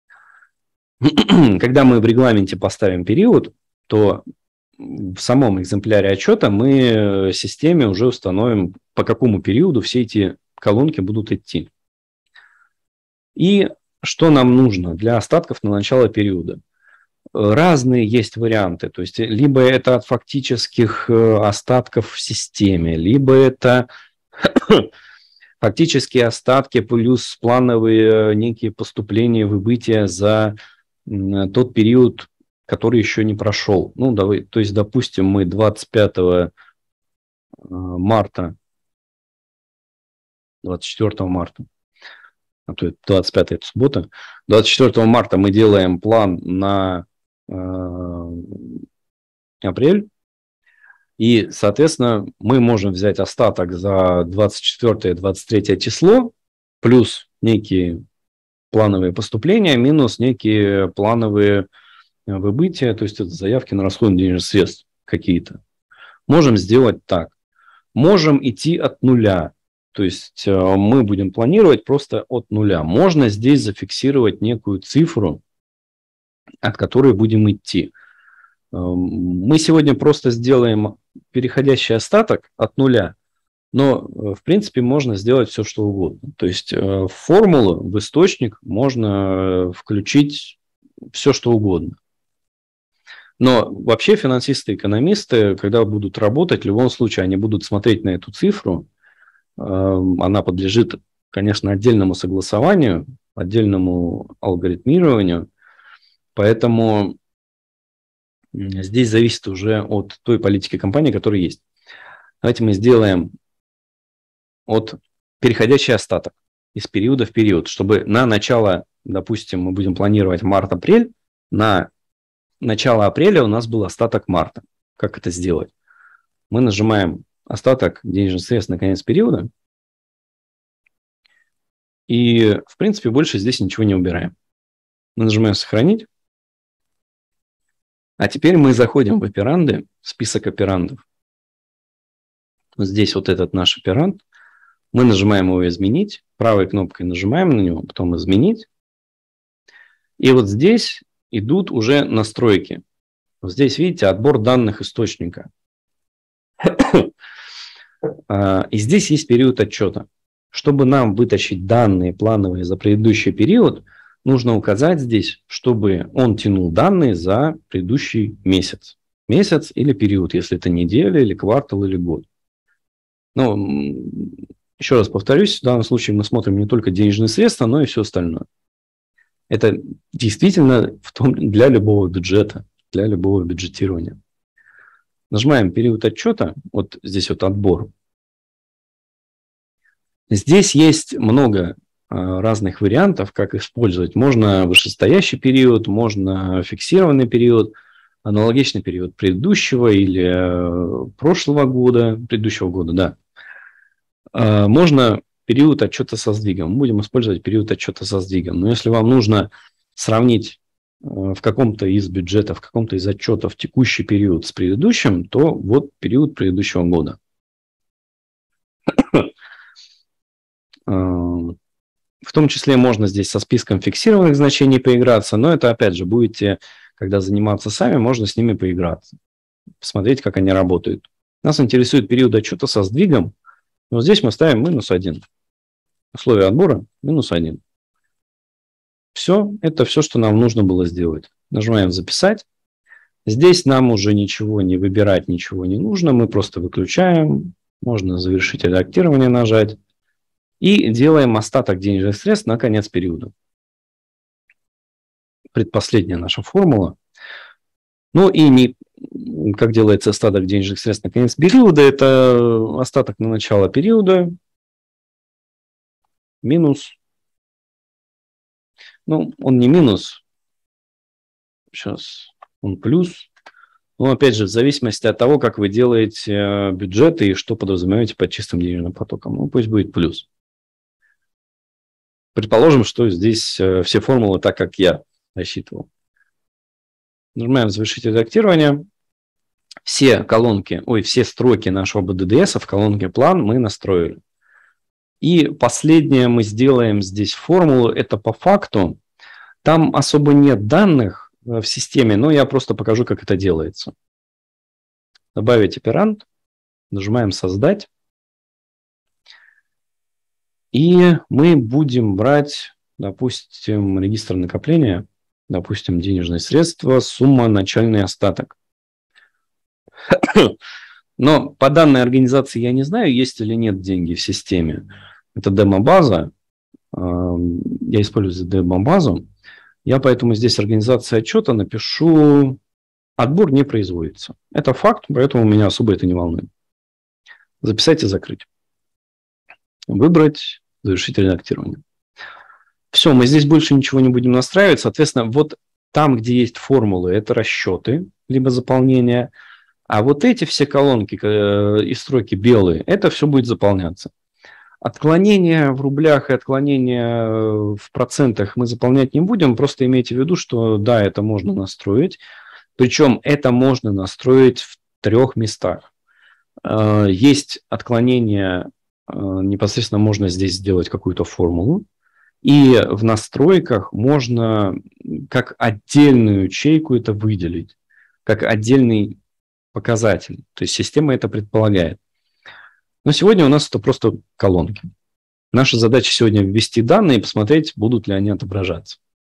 Когда мы в регламенте поставим период, то в самом экземпляре отчета мы системе уже установим, по какому периоду все эти колонки будут идти. И что нам нужно для остатков на начало периода? Разные есть варианты. То есть, либо это от фактических остатков в системе, либо это фактические остатки плюс плановые некие поступления, выбытия за тот период, который еще не прошел. Ну, давай, то есть, допустим, мы двадцать пятого марта, двадцать четвёртого марта, а то двадцать пятое это суббота, двадцать четвёртого марта мы делаем план на э, апрель, и, соответственно, мы можем взять остаток за двадцать четвёртое - двадцать третье число, плюс некие плановые поступления, минус некие плановые выбытия, то есть это заявки на расход денежных средств какие-то. Можем сделать так. Можем идти от нуля. То есть мы будем планировать просто от нуля. Можно здесь зафиксировать некую цифру, от которой будем идти. Мы сегодня просто сделаем переходящий остаток от нуля. Но, в принципе, можно сделать все, что угодно. То есть в формулу, в источник можно включить все, что угодно. Но вообще финансисты, экономисты, когда будут работать, в любом случае они будут смотреть на эту цифру. Она подлежит, конечно, отдельному согласованию, отдельному алгоритмированию. Поэтому здесь зависит уже от той политики компании, которая есть. Давайте мы сделаем от переходящий остаток из периода в период, чтобы на начало, допустим, мы будем планировать март-апрель, на начало апреля у нас был остаток марта. Как это сделать? Мы нажимаем остаток денежных средств на конец периода и, в принципе, больше здесь ничего не убираем. Мы нажимаем «Сохранить». А теперь мы заходим в операнды, в список операндов. Вот здесь вот этот наш операнд. Мы нажимаем его «Изменить», правой кнопкой нажимаем на него, потом «Изменить». И вот здесь идут уже настройки. Вот здесь, видите, отбор данных источника. И здесь есть период отчета. Чтобы нам вытащить данные плановые за предыдущий период, нужно указать здесь, чтобы он тянул данные за предыдущий месяц. Месяц или период, если это неделя, или квартал, или год. Но, еще раз повторюсь, в данном случае мы смотрим не только денежные средства, но и все остальное. Это действительно в том, для любого бюджета, для любого бюджетирования. Нажимаем период отчета, вот здесь вот отбор. Здесь есть много разных вариантов, как использовать. Можно вышестоящий период, можно фиксированный период, аналогичный период предыдущего или прошлого года, предыдущего года, да. Можно период отчета со сдвигом. Мы будем использовать период отчета со сдвигом. Но если вам нужно сравнить в каком-то из бюджетов, в каком-то из отчетов текущий период с предыдущим, то вот период предыдущего года. В том числе можно здесь со списком фиксированных значений поиграться, но это, опять же, будете, когда заниматься сами, можно с ними поиграться, посмотреть, как они работают. Нас интересует период отчета со сдвигом. Вот здесь мы ставим минус один. Условия отбора минус один. Все, это все, что нам нужно было сделать. Нажимаем «Записать». Здесь нам уже ничего не выбирать, ничего не нужно. Мы просто выключаем. Можно «Завершить редактирование» нажать. И делаем остаток денежных средств на конец периода. Предпоследняя наша формула. Ну и не, как делается остаток денежных средств на конец периода, это остаток на начало периода минус. Ну, он не минус. Сейчас он плюс. Но опять же, в зависимости от того, как вы делаете бюджеты и что подразумеваете под чистым денежным потоком. Ну, пусть будет плюс. Предположим, что здесь все формулы так, как я рассчитывал. Нажимаем «Завершить редактирование». Все колонки, ой, все строки нашего бэ дэ дэ эс в колонке «План» мы настроили. И последнее мы сделаем здесь формулу. Это по факту. Там особо нет данных в системе, но я просто покажу, как это делается. Добавить операнд. Нажимаем «Создать». И мы будем брать, допустим, регистр накопления, допустим, денежные средства, сумма, начальный остаток. Но по данной организации я не знаю, есть или нет деньги в системе. Это демо-база. Я использую демо-базу. Я поэтому здесь организация отчета напишу «Отбор не производится». Это факт, поэтому меня особо это не волнует. Записать и закрыть. Выбрать, завершить редактирование. Все, мы здесь больше ничего не будем настраивать. Соответственно, вот там, где есть формулы, это расчеты, либо заполнение. А вот эти все колонки и строки белые, это все будет заполняться. Отклонения в рублях и отклонения в процентах мы заполнять не будем. Просто имейте в виду, что да, это можно настроить. Причем это можно настроить в трех местах. Есть отклонения, непосредственно можно здесь сделать какую-то формулу. И в настройках можно как отдельную ячейку это выделить, как отдельный показатель. То есть система это предполагает. Но сегодня у нас это просто колонки. Наша задача сегодня ввести данные и посмотреть, будут ли они отображаться.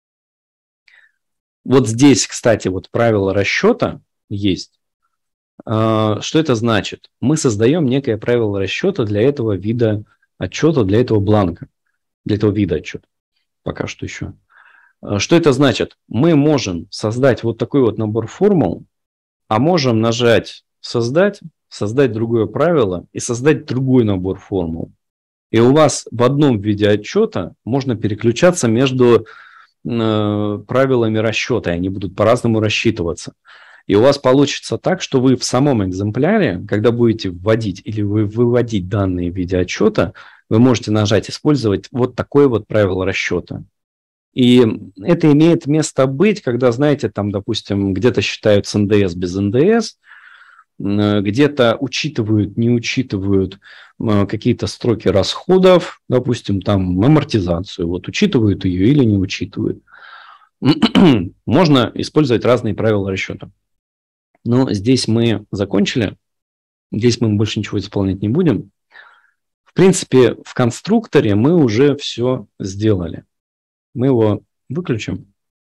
Вот здесь, кстати, вот правило расчета есть. Что это значит? Мы создаем некое правило расчета для этого вида отчета, для этого бланка, для этого вида отчета. Пока что еще. Что это значит? Мы можем создать вот такой вот набор формул, а можем нажать «Создать», создать другое правило и создать другой набор формул. И у вас в одном виде отчета можно переключаться между э, правилами расчета, и они будут по-разному рассчитываться. И у вас получится так, что вы в самом экземпляре, когда будете вводить или вы выводить данные в виде отчета, вы можете нажать «Использовать» вот такое вот правило расчета. И это имеет место быть, когда, знаете, там, допустим, где-то считают с эн дэ эс без эн дэ эс, где-то учитывают, не учитывают какие-то строки расходов, допустим, там амортизацию, вот учитывают ее или не учитывают. Можно использовать разные правила расчета. Но здесь мы закончили, здесь мы больше ничего исполнять не будем. В принципе, в конструкторе мы уже все сделали. Мы его выключим.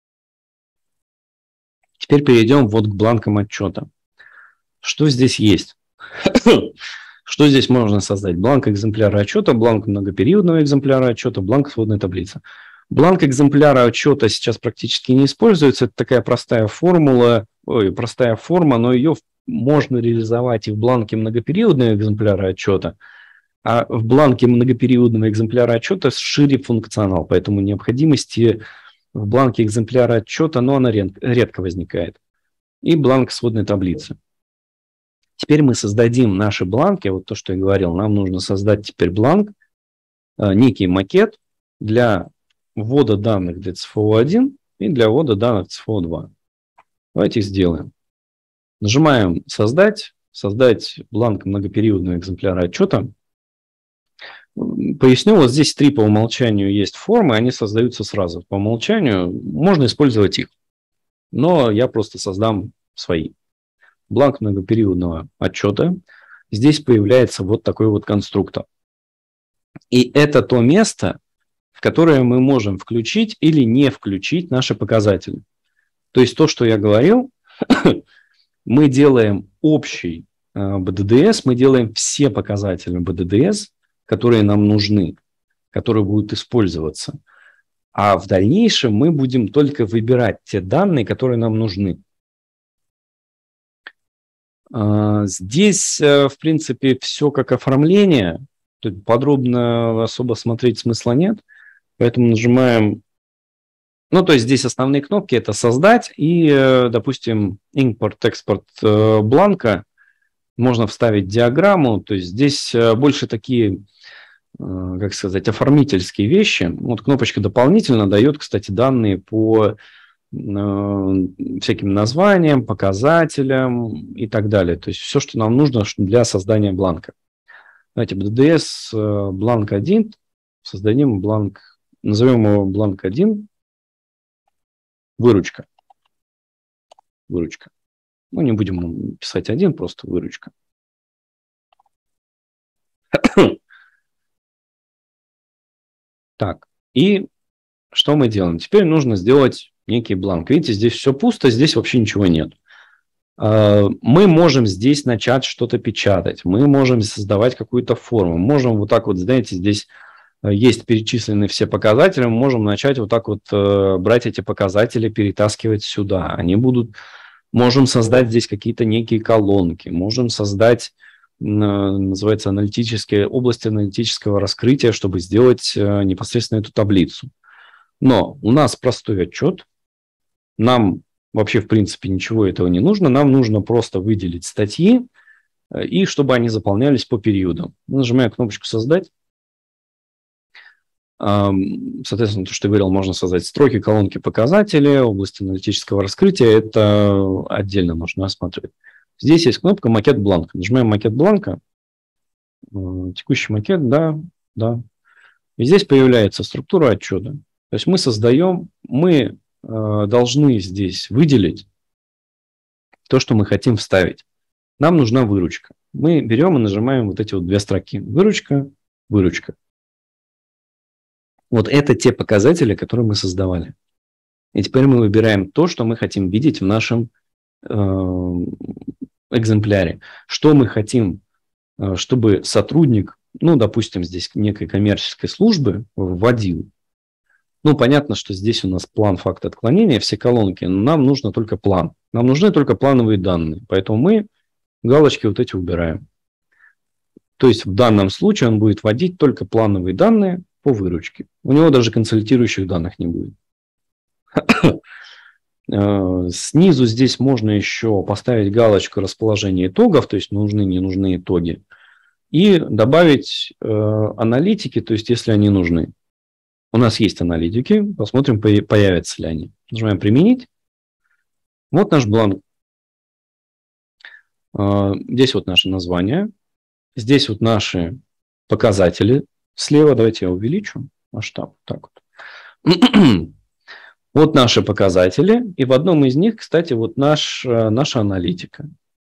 Теперь перейдем вот к бланкам отчета. Что здесь есть? Что здесь можно создать? Бланк экземпляра отчета, бланк многопериодного экземпляра отчета, бланк сводной таблицы. Бланк экземпляра отчета сейчас практически не используется. Это такая простая формула, ой, простая форма, но ее можно реализовать и в бланке многопериодного экземпляра отчета, а в бланке многопериодного экземпляра отчета шире функционал, поэтому необходимости в бланке экземпляра отчета, но она редко возникает. И бланк сводной таблицы. Теперь мы создадим наши бланки, вот то, что я говорил, нам нужно создать теперь бланк, некий макет для ввода данных для цэ эф о один и для ввода данных цэ эф о два. Давайте их сделаем. Нажимаем «Создать», «Создать бланк многопериодного экземпляра отчета». Поясню, вот здесь три по умолчанию есть формы, они создаются сразу. По умолчанию можно использовать их, но я просто создам свои. Бланк многопериодного отчета. Здесь появляется вот такой вот конструктор. И это то место, в которое мы можем включить или не включить наши показатели. То есть то, что я говорил, мы делаем общий бэ дэ дэ эс, мы делаем все показатели бэ дэ дэ эс, которые нам нужны, которые будут использоваться. А в дальнейшем мы будем только выбирать те данные, которые нам нужны. Здесь, в принципе, все как оформление. Тут подробно особо смотреть смысла нет. Поэтому нажимаем... Ну, то есть здесь основные кнопки – это «Создать» и, допустим, «Импорт-экспорт бланка». Можно вставить диаграмму. То есть здесь больше такие, как сказать, оформительские вещи. Вот кнопочка «Дополнительно» дает, кстати, данные по всяким названиям, показателям и так далее. То есть все, что нам нужно для создания бланка. Давайте бэ дэ дэ эс бланк один. Создадим бланк, назовем его бланк один. Выручка. Выручка. Ну, не будем писать один, просто выручка. Так, и что мы делаем? Теперь нужно сделать некий бланк. Видите, здесь все пусто, здесь вообще ничего нет. Мы можем здесь начать что-то печатать, мы можем создавать какую-то форму, можем вот так вот, знаете, здесь есть перечислены все показатели, мы можем начать вот так вот брать эти показатели, перетаскивать сюда. Они будут, можем создать здесь какие-то некие колонки, можем создать, называется, аналитические области аналитического раскрытия, чтобы сделать непосредственно эту таблицу. Но у нас простой отчет, нам вообще, в принципе, ничего этого не нужно. Нам нужно просто выделить статьи, и чтобы они заполнялись по периодам. Нажимаем кнопочку «Создать». Соответственно, то, что я говорил, можно создать строки, колонки, показатели, области аналитического раскрытия. Это отдельно нужно осматривать. Здесь есть кнопка «Макет бланка». Нажимаем «Макет бланка». Текущий макет, да, да. И здесь появляется структура отчета. То есть мы создаем, мы должны здесь выделить то, что мы хотим вставить. Нам нужна выручка. мы берем и нажимаем вот эти вот две строки. Выручка, выручка. Вот это те показатели, которые мы создавали. И теперь мы выбираем то, что мы хотим видеть в нашем э, экземпляре. Что мы хотим, э, чтобы сотрудник, ну, допустим, здесь некой коммерческой службы вводил. Ну, понятно, что здесь у нас план, факт отклонения, все колонки, но нам нужно только план. Нам нужны только плановые данные. Поэтому мы галочки вот эти убираем. То есть в данном случае он будет вводить только плановые данные по выручке. У него даже консолидирующих данных не будет. Снизу здесь можно еще поставить галочку расположения итогов, то есть нужны, не нужны итоги. И добавить э, аналитики, то есть если они нужны. У нас есть аналитики, посмотрим, появятся ли они. Нажимаем «Применить». Вот наш бланк. Э, здесь вот наше название. Здесь вот наши показатели. Слева, давайте я увеличу масштаб. Так вот. Вот наши показатели. И в одном из них, кстати, вот наш, наша аналитика.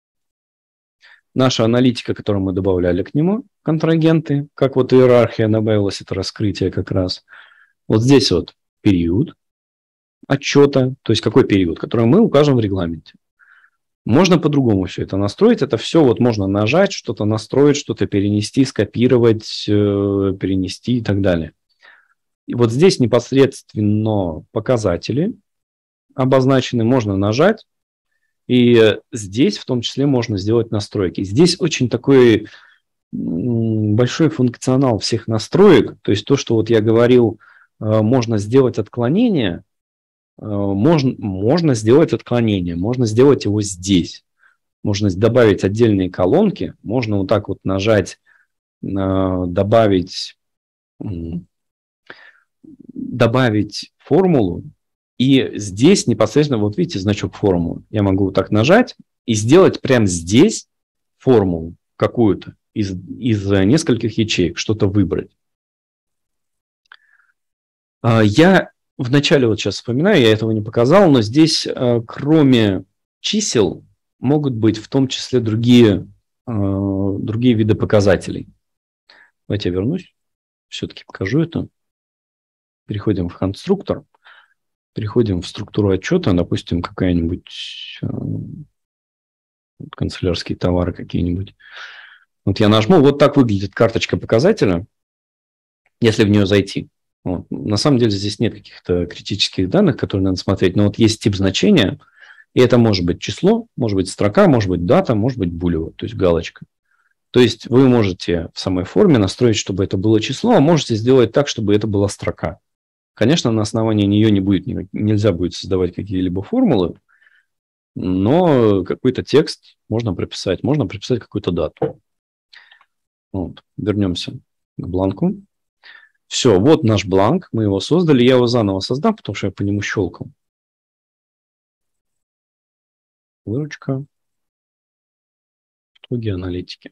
Наша аналитика, которую мы добавляли к нему, контрагенты, как вот иерархия добавилась, это раскрытие как раз. Вот здесь вот период отчета, то есть какой период, который мы укажем в регламенте. Можно по-другому все это настроить. Это все вот можно нажать, что-то настроить, что-то перенести, скопировать, перенести и так далее. И вот здесь непосредственно показатели обозначены, можно нажать. И здесь в том числе можно сделать настройки. Здесь очень такой большой функционал всех настроек. То есть то, что вот я говорил, можно сделать отклонение, можно, можно сделать отклонение, можно сделать его здесь. Можно добавить отдельные колонки, можно вот так вот нажать, добавить, добавить формулу. И здесь непосредственно, вот видите, значок формулы. Я могу вот так нажать и сделать прямо здесь формулу какую-то из, из нескольких ячеек, что-то выбрать. Я вначале вот сейчас вспоминаю, я этого не показал, но здесь кроме чисел могут быть в том числе другие, другие виды показателей. Давайте я вернусь, все-таки покажу это. Переходим в конструктор. Переходим в структуру отчета, допустим, какая-нибудь э, канцелярские товары какие-нибудь. Вот я нажму, вот так выглядит карточка показателя, если в нее зайти. Вот. На самом деле здесь нет каких-то критических данных, которые надо смотреть, но вот есть тип значения, и это может быть число, может быть строка, может быть дата, может быть булево, то есть галочка. То есть вы можете в самой форме настроить, чтобы это было число, а можете сделать так, чтобы это была строка. Конечно, на основании нее не будет, нельзя будет создавать какие-либо формулы, но какой-то текст можно прописать, можно прописать какую-то дату. Вот. Вернемся к бланку. Все, вот наш бланк, мы его создали, я его заново создам, потому что я по нему щелкал. Выручка. Итоги аналитики.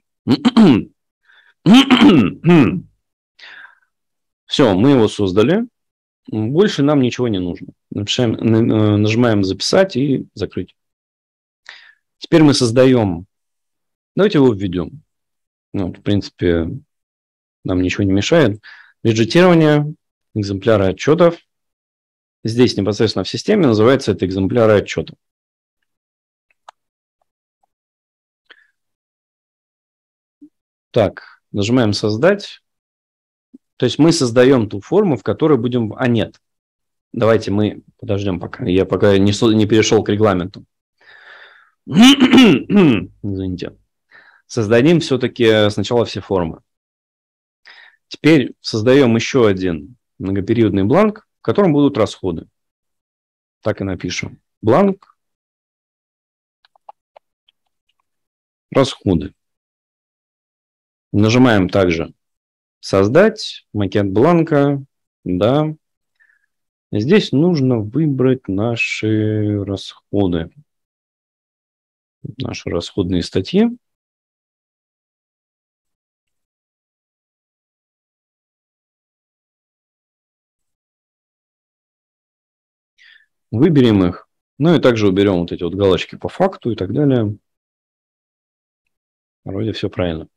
Все, мы его создали. Больше нам ничего не нужно. Напишем, нажимаем «Записать» и «Закрыть». Теперь мы создаем... Давайте его введем. Ну, в принципе, нам ничего не мешает. Бюджетирование, экземпляры отчетов. Здесь непосредственно в системе называется это экземпляры отчета. Так, нажимаем «Создать». То есть мы создаем ту форму, в которой будем... А, нет. Давайте мы подождем пока. Я пока не, не перешел к регламенту. Извините. Создадим все-таки сначала все формы. Теперь создаем еще один многопериодный бланк, в котором будут расходы. Так и напишем. Бланк. Расходы. Нажимаем также «Создать», макет бланка. Да. Здесь нужно выбрать наши расходы. Наши расходные статьи. Выберем их. Ну и также уберем вот эти вот галочки по факту и так далее. Вроде все правильно.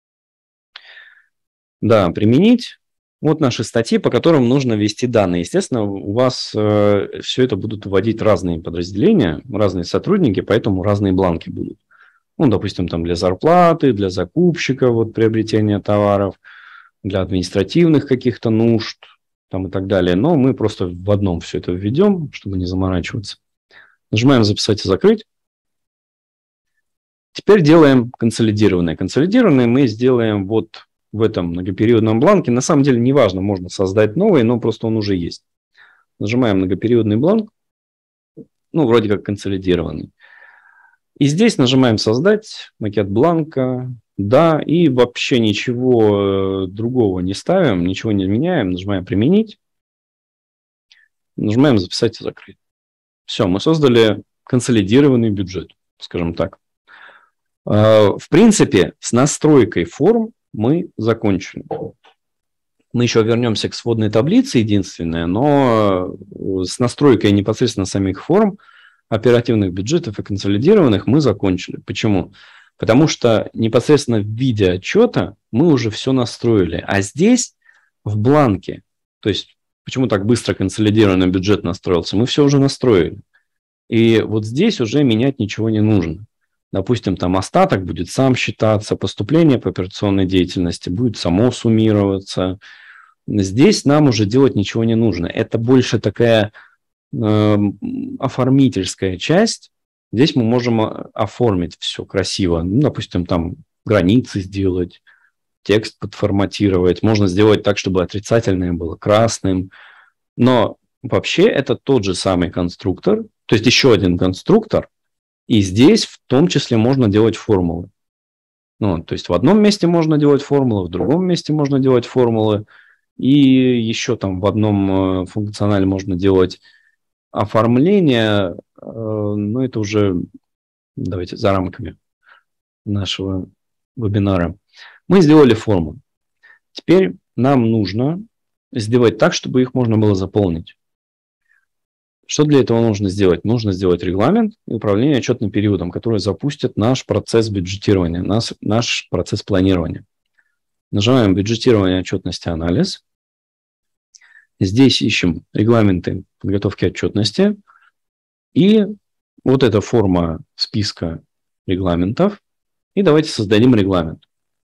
Да, применить. Вот наши статьи, по которым нужно ввести данные. Естественно, у вас э, все это будут вводить разные подразделения, разные сотрудники, поэтому разные бланки будут. Ну, допустим, там для зарплаты, для закупщика, вот, приобретения товаров, для административных каких-то нужд там, и так далее. Но мы просто в одном все это введем, чтобы не заморачиваться. Нажимаем «Записать и закрыть». Теперь делаем консолидированное. Консолидированное мы сделаем вот в этом многопериодном бланке. На самом деле, неважно, можно создать новый, но просто он уже есть. Нажимаем многопериодный бланк. Ну, вроде как консолидированный. И здесь нажимаем «Создать», макет бланка, да, и вообще ничего другого не ставим, ничего не меняем. Нажимаем «Применить», нажимаем «Записать и закрыть». Все, мы создали консолидированный бюджет, скажем так. В принципе, с настройкой форм мы закончили. Мы еще вернемся к сводной таблице, единственное, но с настройкой непосредственно самих форм, оперативных бюджетов и консолидированных мы закончили. Почему? Потому что непосредственно в виде отчета мы уже все настроили. А здесь, в бланке, то есть почему так быстро консолидированный бюджет настроился, мы все уже настроили. И вот здесь уже менять ничего не нужно. Допустим, там остаток будет сам считаться, поступление по операционной деятельности будет само суммироваться. Здесь нам уже делать ничего не нужно. Это больше такая э, оформительская часть. Здесь мы можем оформить все красиво. Ну, допустим, там границы сделать, текст подформатировать. Можно сделать так, чтобы отрицательное было красным. Но вообще это тот же самый конструктор. То есть еще один конструктор. И здесь в том числе можно делать формулы. Ну, то есть в одном месте можно делать формулы, в другом месте можно делать формулы. И еще там в одном функционале можно делать оформление. Но это уже, давайте, за рамками нашего вебинара. Мы сделали формулы. Теперь нам нужно сделать так, чтобы их можно было заполнить. Что для этого нужно сделать? Нужно сделать регламент и управление отчетным периодом, который запустит наш процесс бюджетирования, наш, наш процесс планирования. Нажимаем «Бюджетирование, отчетности, анализ». Здесь ищем регламенты подготовки отчетности. И вот эта форма списка регламентов. И давайте создадим регламент.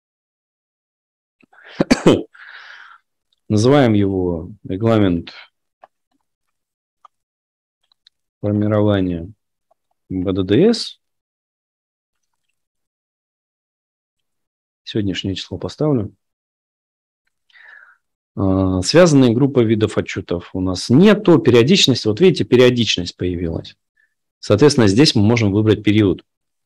Называем его регламент формирования бэ дэ дэ эс. Сегодняшнее число поставлю. Связанные группы видов отчетов у нас нету. Периодичность. Вот видите, периодичность появилась. Соответственно, здесь мы можем выбрать период.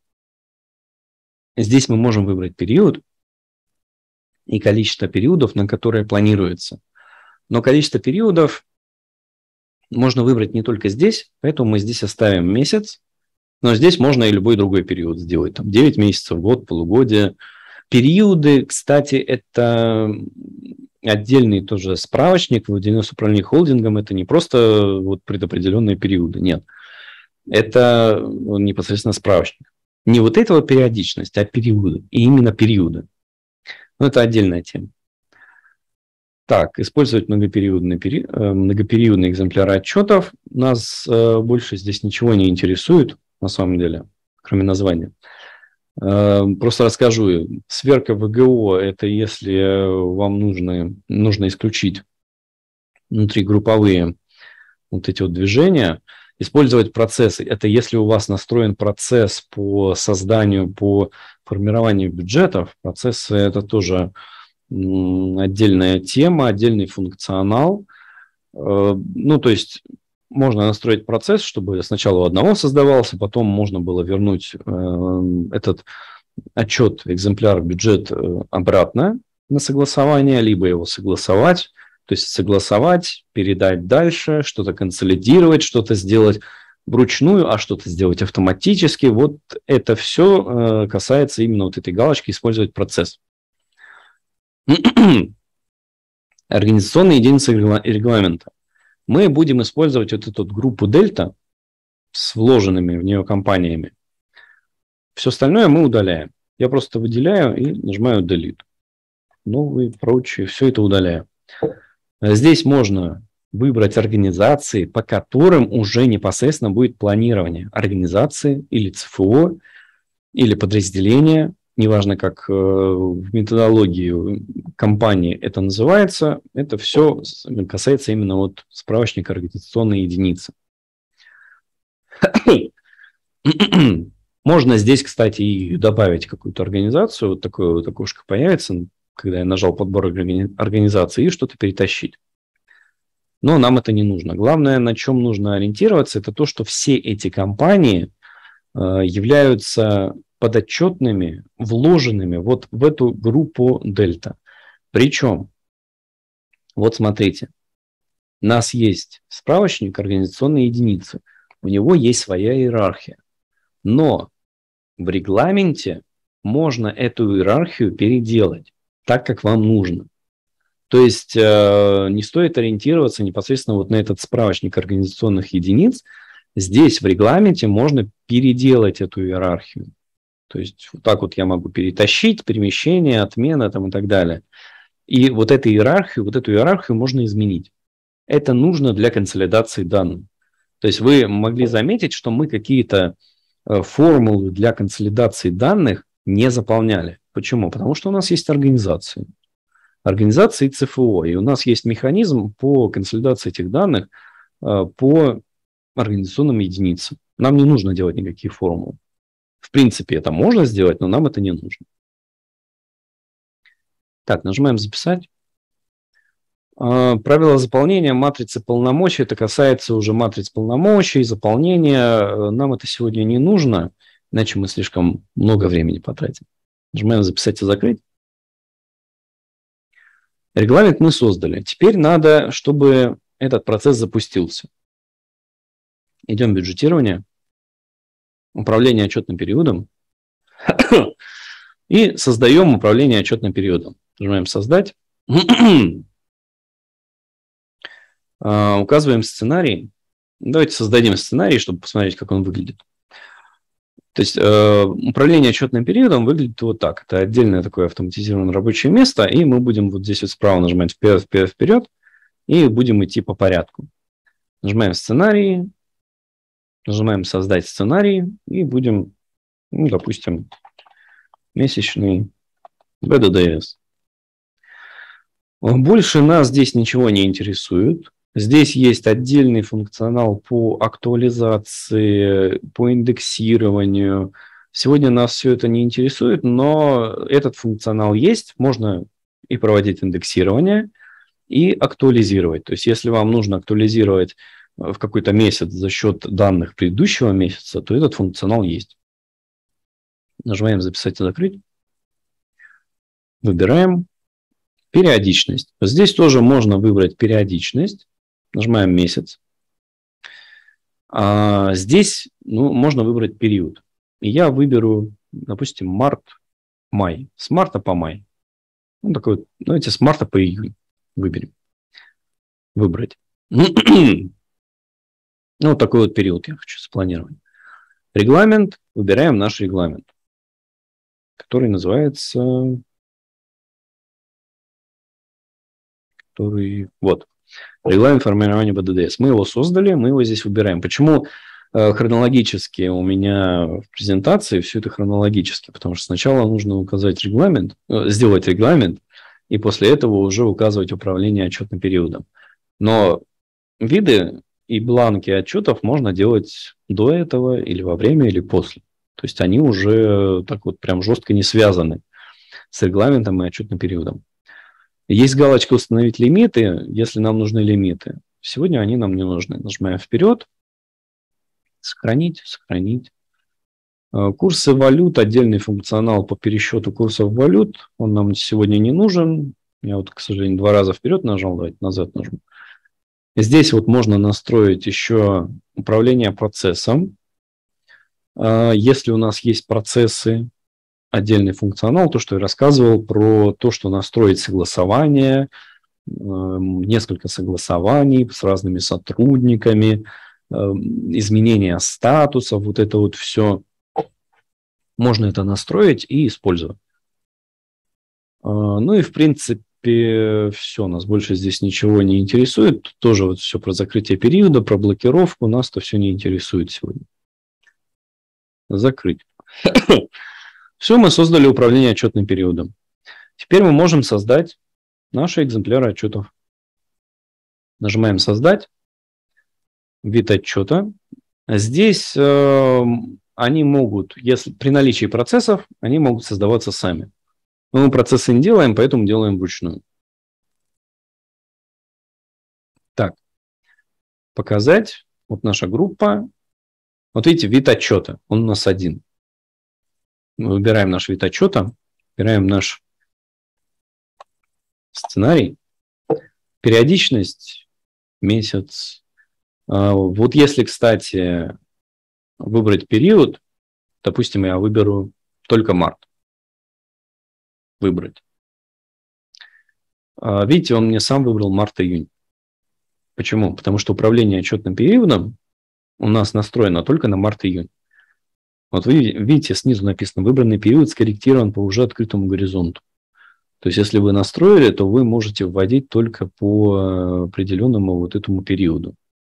Здесь мы можем выбрать период и количество периодов, на которые планируется. Но количество периодов можно выбрать не только здесь, поэтому мы здесь оставим месяц. Но здесь можно и любой другой период сделать. Там девять месяцев, год, полугодие. Периоды, кстати, это отдельный тоже справочник в отдельности управления холдингом. Это не просто вот предопределенные периоды. Нет. Это непосредственно справочник. Не вот этого периодичность, а периоды. И именно периоды. Но это отдельная тема. Так, использовать многопериодные, пери... многопериодные экземпляры отчетов. Нас э, больше здесь ничего не интересует, на самом деле, кроме названия. Э, просто расскажу. Сверка вэ гэ о – это если вам нужно, нужно исключить внутригрупповые вот эти вот движения. Использовать процессы – это если у вас настроен процесс по созданию, по формированию бюджетов. Процессы – это тоже отдельная тема, отдельный функционал. Ну, то есть можно настроить процесс, чтобы сначала у одного создавался, потом можно было вернуть этот отчет, экземпляр, бюджет обратно на согласование, либо его согласовать, то есть согласовать, передать дальше, что-то консолидировать, что-то сделать вручную, а что-то сделать автоматически. Вот это все касается именно вот этой галочки «Использовать процесс». Организационные единицы регламента. Мы будем использовать вот эту группу дельта с вложенными в нее компаниями. Все остальное мы удаляем. Я просто выделяю и нажимаю Delete. Новые, прочие, все это удаляю. Здесь можно выбрать организации, по которым уже непосредственно будет планирование. Организации или ЦФО, или подразделения, неважно, как в методологии компании это называется, это все касается именно вот справочника организационной единицы. Можно здесь, кстати, и добавить какую-то организацию, вот такое вот окошко появится, когда я нажал подбор организации, и что-то перетащить. Но нам это не нужно. Главное, на чем нужно ориентироваться, это то, что все эти компании являются подотчетными, вложенными вот в эту группу дельта. Причем, вот смотрите, у нас есть справочник организационной единицы, у него есть своя иерархия, но в регламенте можно эту иерархию переделать так, как вам нужно. То есть э, не стоит ориентироваться непосредственно вот на этот справочник организационных единиц. Здесь в регламенте можно переделать эту иерархию. То есть вот так вот я могу перетащить, перемещение, отмена там, и так далее. И вот эту иерархию, вот эту иерархию можно изменить. Это нужно для консолидации данных. То есть вы могли заметить, что мы какие-то э, формулы для консолидации данных не заполняли. Почему? Потому что у нас есть организации. Организации ЦФО. И у нас есть механизм по консолидации этих данных э, по организационным единицам. Нам не нужно делать никакие формулы. В принципе, это можно сделать, но нам это не нужно. Так, нажимаем «Записать». А, правила заполнения матрицы полномочий. Это касается уже матриц полномочий, заполнения. Нам это сегодня не нужно, иначе мы слишком много времени потратим. Нажимаем «Записать» и «Закрыть». Регламент мы создали. Теперь надо, чтобы этот процесс запустился. Идем в бюджетирование, управление отчетным периодом и создаем управление отчетным периодом. Нажимаем «Создать». Указываем сценарий. Давайте создадим сценарий, чтобы посмотреть, как он выглядит. То есть э, управление отчетным периодом выглядит вот так. Это отдельное такое автоматизированное рабочее место, и мы будем вот здесь вот справа нажимать вперед, вперед, вперед, и будем идти по порядку. Нажимаем «Сценарии», нажимаем «Создать сценарий», и будем, ну, допустим, месячный бэ дэ дэ эс. Больше нас здесь ничего не интересует. Здесь есть отдельный функционал по актуализации, по индексированию. Сегодня нас все это не интересует, но этот функционал есть. Можно и проводить индексирование, и актуализировать. То есть, если вам нужно актуализировать в какой-то месяц за счет данных предыдущего месяца, то этот функционал есть. Нажимаем «Записать и закрыть». Выбираем периодичность. Здесь тоже можно выбрать периодичность. Нажимаем «Месяц». А здесь ну, можно выбрать период. И я выберу, допустим, март-май. С марта по май. Ну, такой вот, давайте с марта по июнь выберем. Выбрать. Ну, вот такой вот период я хочу спланировать. Регламент. Выбираем наш регламент, который называется... Который... Вот. Регламент формирования бэ дэ дэ эс. Мы его создали, мы его здесь выбираем. Почему э, хронологически у меня в презентации все это хронологически? Потому что сначала нужно указать регламент, э, сделать регламент, и после этого уже указывать управление отчетным периодом. Но виды и бланки отчетов можно делать до этого, или во время, или после. То есть они уже так вот прям жестко не связаны с регламентом и отчетным периодом. Есть галочка «Установить лимиты», если нам нужны лимиты. Сегодня они нам не нужны. Нажимаем «Вперед», «Сохранить», «Сохранить». Курсы валют, отдельный функционал по пересчету курсов валют. Он нам сегодня не нужен. Я вот, к сожалению, два раза вперед нажал, давайте назад нажму. Здесь вот можно настроить еще управление процессом. Если у нас есть процессы, отдельный функционал, то, что я рассказывал про то, что настроить согласование, несколько согласований с разными сотрудниками, изменение статусов, вот это вот все. можно это настроить и использовать. Ну и, в принципе, все. Нас больше здесь ничего не интересует. Тут тоже вот все про закрытие периода, про блокировку. Нас-то все не интересует сегодня. Закрыть. Все, мы создали управление отчетным периодом. Теперь мы можем создать наши экземпляры отчетов. Нажимаем «Создать». Вид отчета. Здесь э, они могут, если при наличии процессов, они могут создаваться сами. Но мы процессы не делаем, поэтому делаем вручную. Так, показать. Вот наша группа. Вот видите, вид отчета. Он у нас один. Мы выбираем наш вид отчета, выбираем наш сценарий. Периодичность, месяц. Вот если, кстати, выбрать период, допустим, я выберу только март. Выбрать. Видите, он мне сам выбрал март-июнь. Почему? Потому что управление отчетным периодом у нас настроено только на март-июнь. Вот вы видите, снизу написано «Выбранный период скорректирован по уже открытому горизонту». То есть, если вы настроили, то вы можете вводить только по определенному вот этому периоду.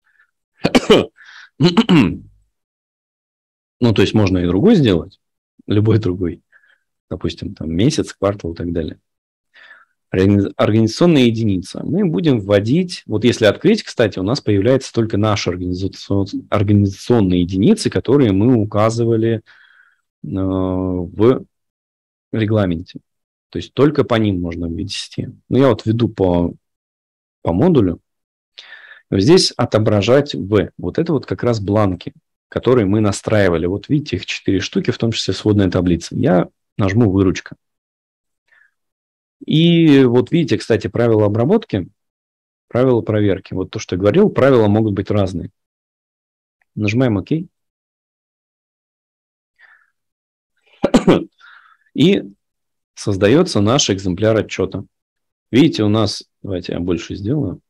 Ну, то есть, можно и другой сделать, любой другой. Допустим, там месяц, квартал и так далее. Организационная единица. Мы будем вводить, вот если открыть, кстати, у нас появляются только наши организационные единицы, которые мы указывали э, в регламенте. То есть только по ним можно ввести. Ну, я вот введу по, по модулю. Здесь отображать в. Вот это вот как раз бланки, которые мы настраивали. Вот видите, их четыре штуки, в том числе сводная таблица. Я нажму «Выручка». И вот видите, кстати, правила обработки, правила проверки. Вот то, что я говорил, правила могут быть разные. Нажимаем «Ок». И создается наш экземпляр отчета. Видите, у нас, давайте я больше сделаю.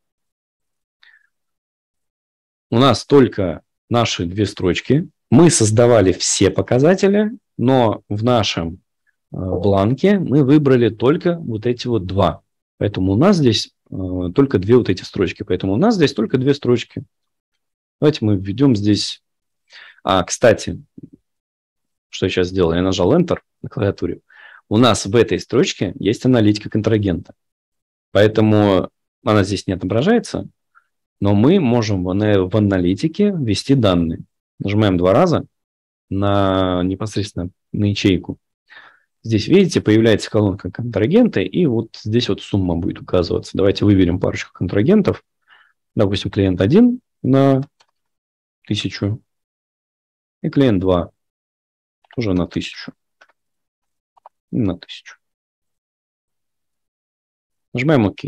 У нас только наши две строчки. Мы создавали все показатели, но в нашем бланке мы выбрали только вот эти вот два. Поэтому у нас здесь э, только две вот эти строчки. Поэтому у нас здесь только две строчки. Давайте мы введем здесь... А, кстати, что я сейчас сделал? Я нажал Enter на клавиатуре. У нас в этой строчке есть аналитика контрагента. Поэтому она здесь не отображается, но мы можем в аналитике ввести данные. Нажимаем два раза на непосредственно на ячейку. Здесь, видите, появляется колонка контрагента, и вот здесь вот сумма будет указываться. Давайте выберем парочку контрагентов. Допустим, клиент один на тысячу и клиент два тоже на тысячу. И на тысячу. Нажимаем «Ок».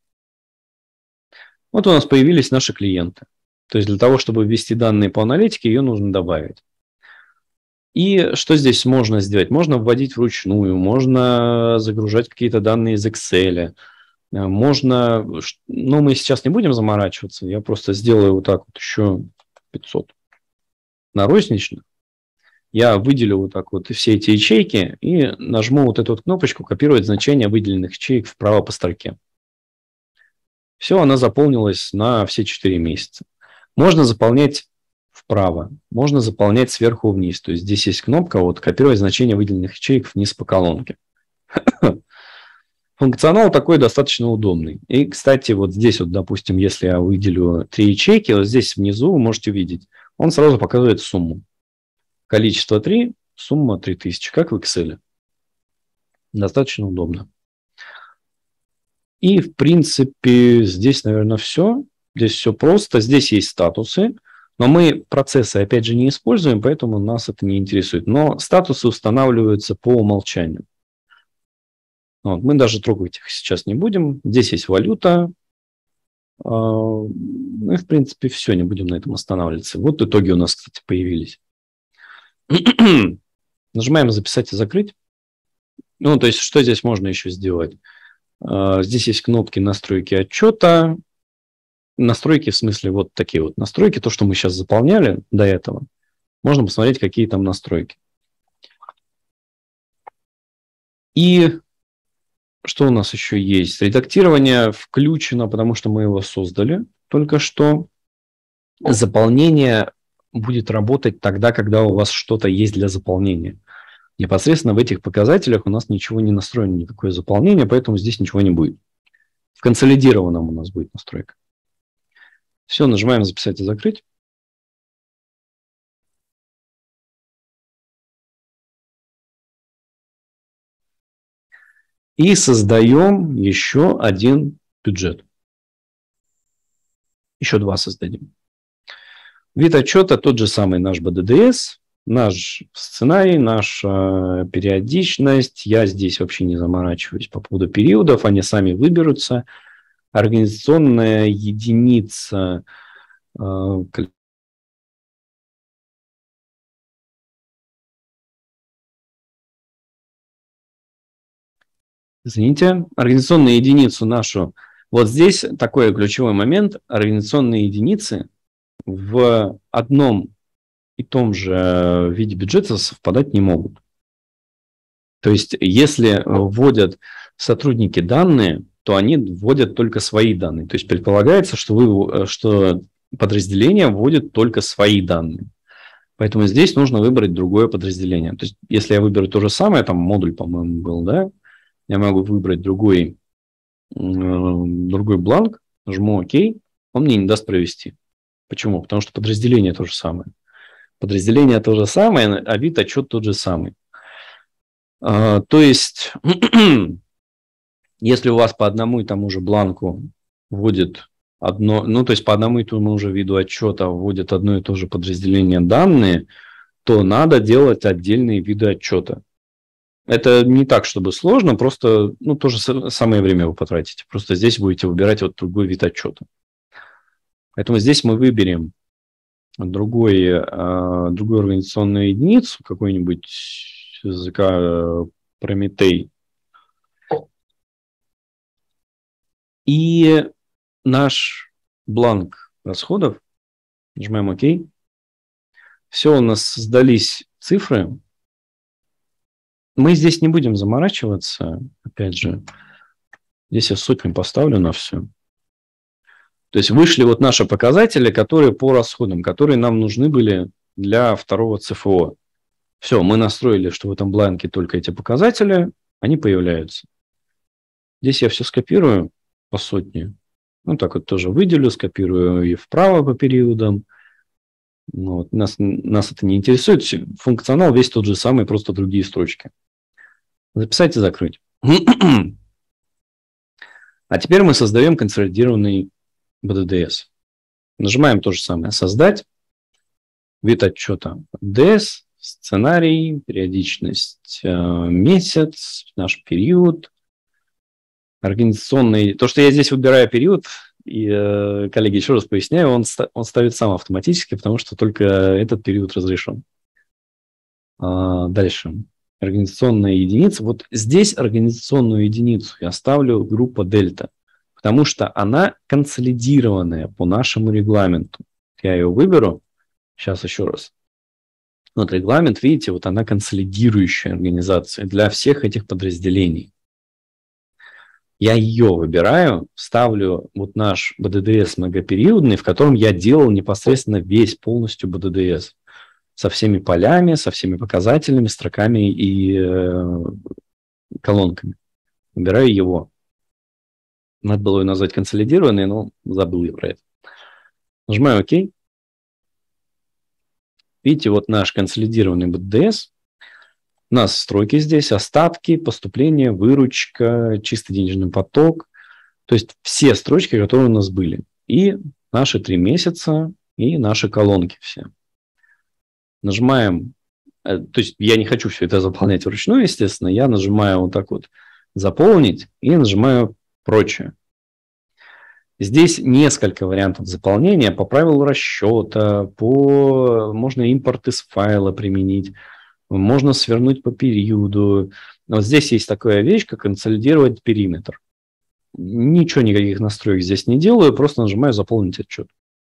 Вот у нас появились наши клиенты. То есть для того, чтобы ввести данные по аналитике, ее нужно добавить. И что здесь можно сделать? Можно вводить вручную, можно загружать какие-то данные из Excel, можно, но мы сейчас не будем заморачиваться, я просто сделаю вот так вот еще пятьсот на розничных. Я выделю вот так вот все эти ячейки и нажму вот эту вот кнопочку «Копировать значение выделенных ячеек вправо по строке». Все, она заполнилась на все четыре месяца. Можно заполнять вправо, можно заполнять сверху вниз. То есть здесь есть кнопка вот «Копировать значение выделенных ячеек вниз по колонке». Функционал такой достаточно удобный. И, кстати, вот здесь вот, допустим, если я выделю три ячейки, вот здесь внизу вы можете видеть, он сразу показывает сумму. Количество три, сумма три тысячи, как в Excel. Достаточно удобно. И, в принципе, здесь, наверное, все. Здесь все просто. Здесь есть статусы. Но мы процессы, опять же, не используем, поэтому нас это не интересует. Но статусы устанавливаются по умолчанию. Вот, мы даже трогать их сейчас не будем. Здесь есть валюта. Ну и, в принципе, все. Не будем на этом останавливаться. Вот итоги у нас, кстати, появились. Нажимаем «Записать и закрыть». Ну, то есть, что здесь можно еще сделать? Здесь есть кнопки настройки отчета. Настройки, в смысле, вот такие вот настройки. То, что мы сейчас заполняли до этого. Можно посмотреть, какие там настройки. И что у нас еще есть? Редактирование включено, потому что мы его создали только что. Заполнение будет работать тогда, когда у вас что-то есть для заполнения. Непосредственно в этих показателях у нас ничего не настроено, никакое заполнение, поэтому здесь ничего не будет. В консолидированном у нас будет настройка. Все, нажимаем «Записать и закрыть». И создаем еще один бюджет. Еще два создадим. Вид отчета тот же самый наш бэ дэ дэ эс, наш сценарий, наша периодичность. Я здесь вообще не заморачиваюсь по поводу периодов, они сами выберутся. Организационная единица. Извините, организационную единицу нашу. Вот здесь такой ключевой момент. Организационные единицы в одном и том же виде бюджета совпадать не могут. То есть, если вводят сотрудники данные, то они вводят только свои данные. То есть, предполагается, что, вы, что подразделение вводит только свои данные. Поэтому здесь нужно выбрать другое подразделение. То есть, если я выберу то же самое, там модуль, по-моему, был, да, я могу выбрать другой, другой бланк, нажму ОК, он мне не даст провести. Почему? Потому что подразделение то же самое. Подразделение то же самое, а вид отчет тот же самый. А, то есть, если у вас по одному и тому же бланку вводит одно, ну, то есть по одному и тому же виду отчета вводит одно и то же подразделение данные, то надо делать отдельные виды отчета. Это не так, чтобы сложно, просто, ну, то же самое время вы потратите. Просто здесь будете выбирать вот другой вид отчета. Поэтому здесь мы выберем другой, э, другую организационную единицу, какой-нибудь языка Прометей. И наш бланк расходов, нажимаем ОК. Все, у нас создались цифры. Мы здесь не будем заморачиваться, опять же. Здесь я сотню поставлю на все. То есть вышли вот наши показатели, которые по расходам, которые нам нужны были для второго цэ эф о. Все, мы настроили, что в этом бланке только эти показатели, они появляются. Здесь я все скопирую по сотне. Ну, так вот тоже выделю, скопирую и вправо по периодам. Ну, вот, нас, нас это не интересует. Функционал весь тот же самый, просто другие строчки. Записать и закрыть. А теперь мы создаем консолидированный бэ дэ дэ эс. Нажимаем то же самое «Создать». Вид отчета дэ эс, сценарий, периодичность э, месяц, наш период, организационный. То, что я здесь выбираю период, и, э, коллеги, еще раз поясняю, он, он ставит сам автоматически, потому что только этот период разрешен. А, дальше. Организационная единица. Вот здесь организационную единицу я ставлю группа дельта, потому что она консолидированная по нашему регламенту. Я ее выберу. Сейчас еще раз. Вот регламент, видите, вот она консолидирующая организация для всех этих подразделений. Я ее выбираю, ставлю вот наш бэ дэ дэ эс многопериодный, в котором я делал непосредственно весь полностью бэ дэ дэ эс. Со всеми полями, со всеми показателями, строками и э, колонками. Выбираю его. Надо было ее назвать консолидированной, но забыл я про это. Нажимаю ОК. Видите, вот наш консолидированный бэ дэ дэ эс. У нас строки здесь, остатки, поступления, выручка, чистый денежный поток. То есть все строчки, которые у нас были. И наши три месяца, и наши колонки все. Нажимаем, то есть я не хочу все это заполнять вручную, естественно, я нажимаю вот так вот «Заполнить» и нажимаю «Прочее». Здесь несколько вариантов заполнения по правилу расчета, по... можно импорт из файла применить, можно свернуть по периоду. Вот здесь есть такая вещь, как консолидировать периметр. Ничего, никаких настроек здесь не делаю, просто нажимаю «Заполнить отчет».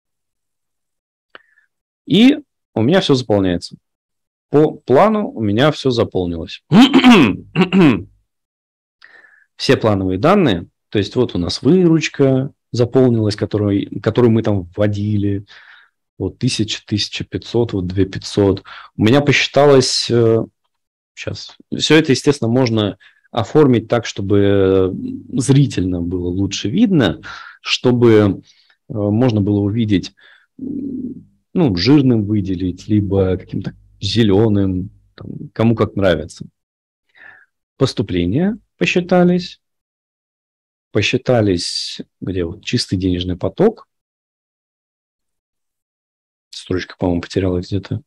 И у меня все заполняется. По плану у меня все заполнилось. все плановые данные. То есть вот у нас выручка заполнилась, которую, которую мы там вводили. Вот тысяча, тысяча пятьсот, вот две тысячи пятьсот. У меня посчиталось... Сейчас. Все это, естественно, можно оформить так, чтобы зрительно было лучше видно, чтобы можно было увидеть, ну, жирным выделить, либо каким-то зеленым, там, кому как нравится. Поступления посчитались. Посчитались, где вот чистый денежный поток. Строчка, по-моему, потерялась где-то.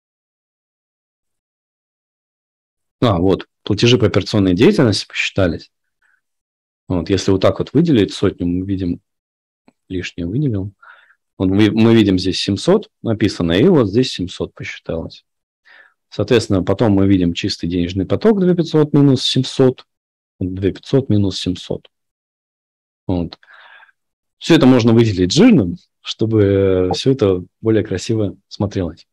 А, вот, платежи по операционной деятельности посчитались. Вот, если вот так вот выделить сотню, мы видим, лишнее выделил. Вот мы, мы видим здесь семьсот написано, и вот здесь семьсот посчиталось. Соответственно, потом мы видим чистый денежный поток две тысячи пятьсот минус семьсот. две тысячи пятьсот минус семьсот. Вот. Все это можно выделить жирным, чтобы все это более красиво смотрелось.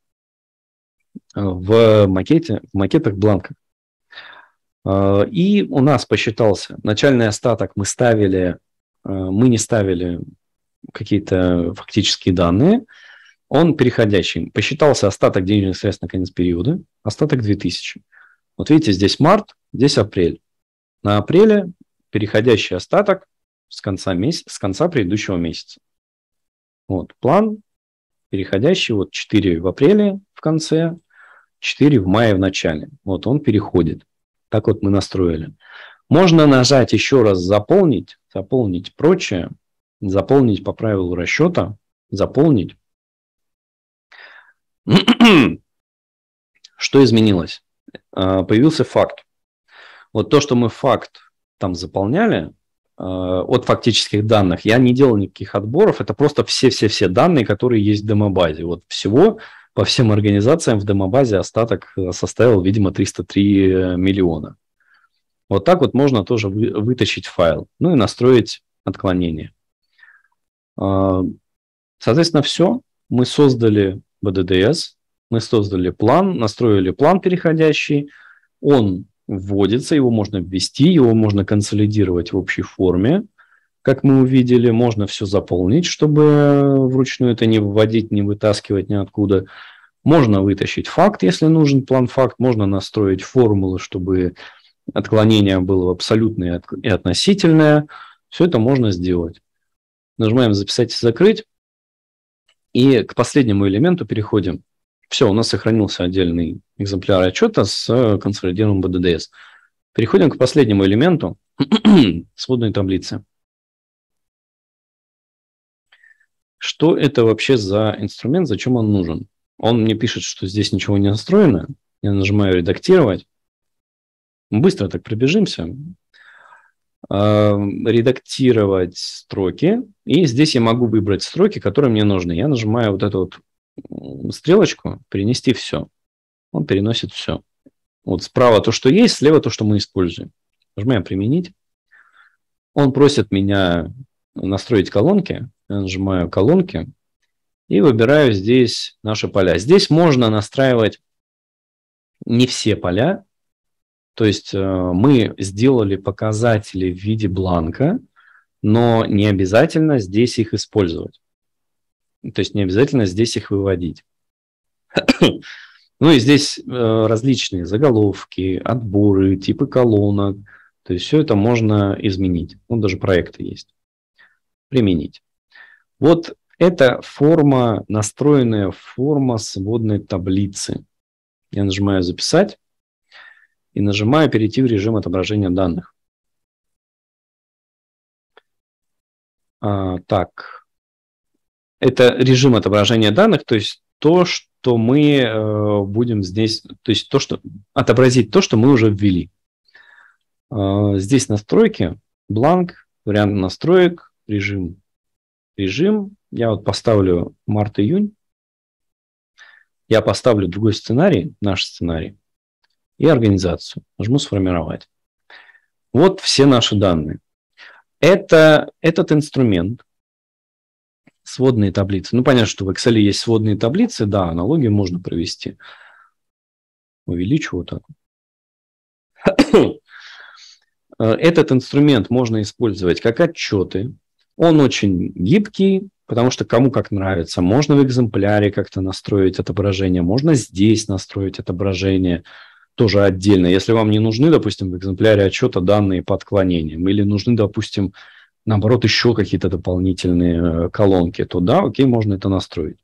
В макете, в макетах бланка. И у нас посчитался начальный остаток, мы ставили, мы не ставили какие-то фактические данные, он переходящий. Посчитался остаток денежных средств на конец периода, остаток две тысячи. Вот видите, здесь март, здесь апрель. На апреле переходящий остаток с конца, месяца, с конца предыдущего месяца. Вот план переходящий, вот четыре в апреле в конце, четыре в мае в начале. Вот он переходит. Так вот мы настроили. Можно нажать еще раз «Заполнить», «Заполнить прочее», «Заполнить по правилу расчета», «Заполнить». Что изменилось? Появился факт. Вот то, что мы факт там заполняли, от фактических данных, я не делал никаких отборов, это просто все-все-все данные, которые есть в демобазе. Вот всего по всем организациям в демобазе остаток составил, видимо, триста три миллиона. Вот так вот можно тоже вы, вытащить файл, ну и настроить отклонение. Соответственно, все. Мы создали бэ дэ дэ эс, мы создали план, настроили план переходящий, он вводится, его можно ввести, его можно консолидировать в общей форме. Как мы увидели, можно все заполнить, чтобы вручную это не вводить, не вытаскивать ниоткуда. Можно вытащить факт, если нужен план-факт. Можно настроить формулы, чтобы отклонение было абсолютное и относительное. Все это можно сделать. Нажимаем «Записать и закрыть». И к последнему элементу переходим. Все, у нас сохранился отдельный экземпляр отчета с консолидированным бэ дэ дэ эс. Переходим к последнему элементу сводной таблицы. Что это вообще за инструмент, зачем он нужен? Он мне пишет, что здесь ничего не настроено. Я нажимаю «Редактировать». Быстро так пробежимся. Редактировать строки. И здесь я могу выбрать строки, которые мне нужны. Я нажимаю вот эту вот стрелочку «Перенести все». Он переносит все. Вот справа то, что есть, слева то, что мы используем. Нажимаем «Применить». Он просит меня настроить колонки. Я нажимаю «Колонки» и выбираю здесь наши поля. Здесь можно настраивать не все поля. То есть мы сделали показатели в виде бланка, но не обязательно здесь их использовать. То есть не обязательно здесь их выводить. Ну и здесь различные заголовки, отборы, типы колонок. То есть все это можно изменить. Вот даже проекты есть. Применить. Вот это форма, настроенная форма сводной таблицы. Я нажимаю «Записать». И нажимаю «Перейти в режим отображения данных». А, так. Это режим отображения данных, то есть то, что мы э, будем здесь, то есть то, что отобразить то, что мы уже ввели. А, здесь настройки, бланк, вариант настроек, режим. Режим. Я вот поставлю март-июнь. Я поставлю другой сценарий, наш сценарий. И организацию. Нажму «Сформировать». Вот все наши данные. Это, этот инструмент, сводные таблицы. Ну, понятно, что в Excel есть сводные таблицы. Да, аналогию можно провести. Увеличу вот так. Этот инструмент можно использовать как отчеты. Он очень гибкий, потому что кому как нравится. Можно в экземпляре как-то настроить отображение, можно здесь настроить отображение тоже отдельно. Если вам не нужны, допустим, в экземпляре отчета данные по отклонениям, или нужны, допустим, наоборот, еще какие-то дополнительные колонки, то да, окей, можно это настроить.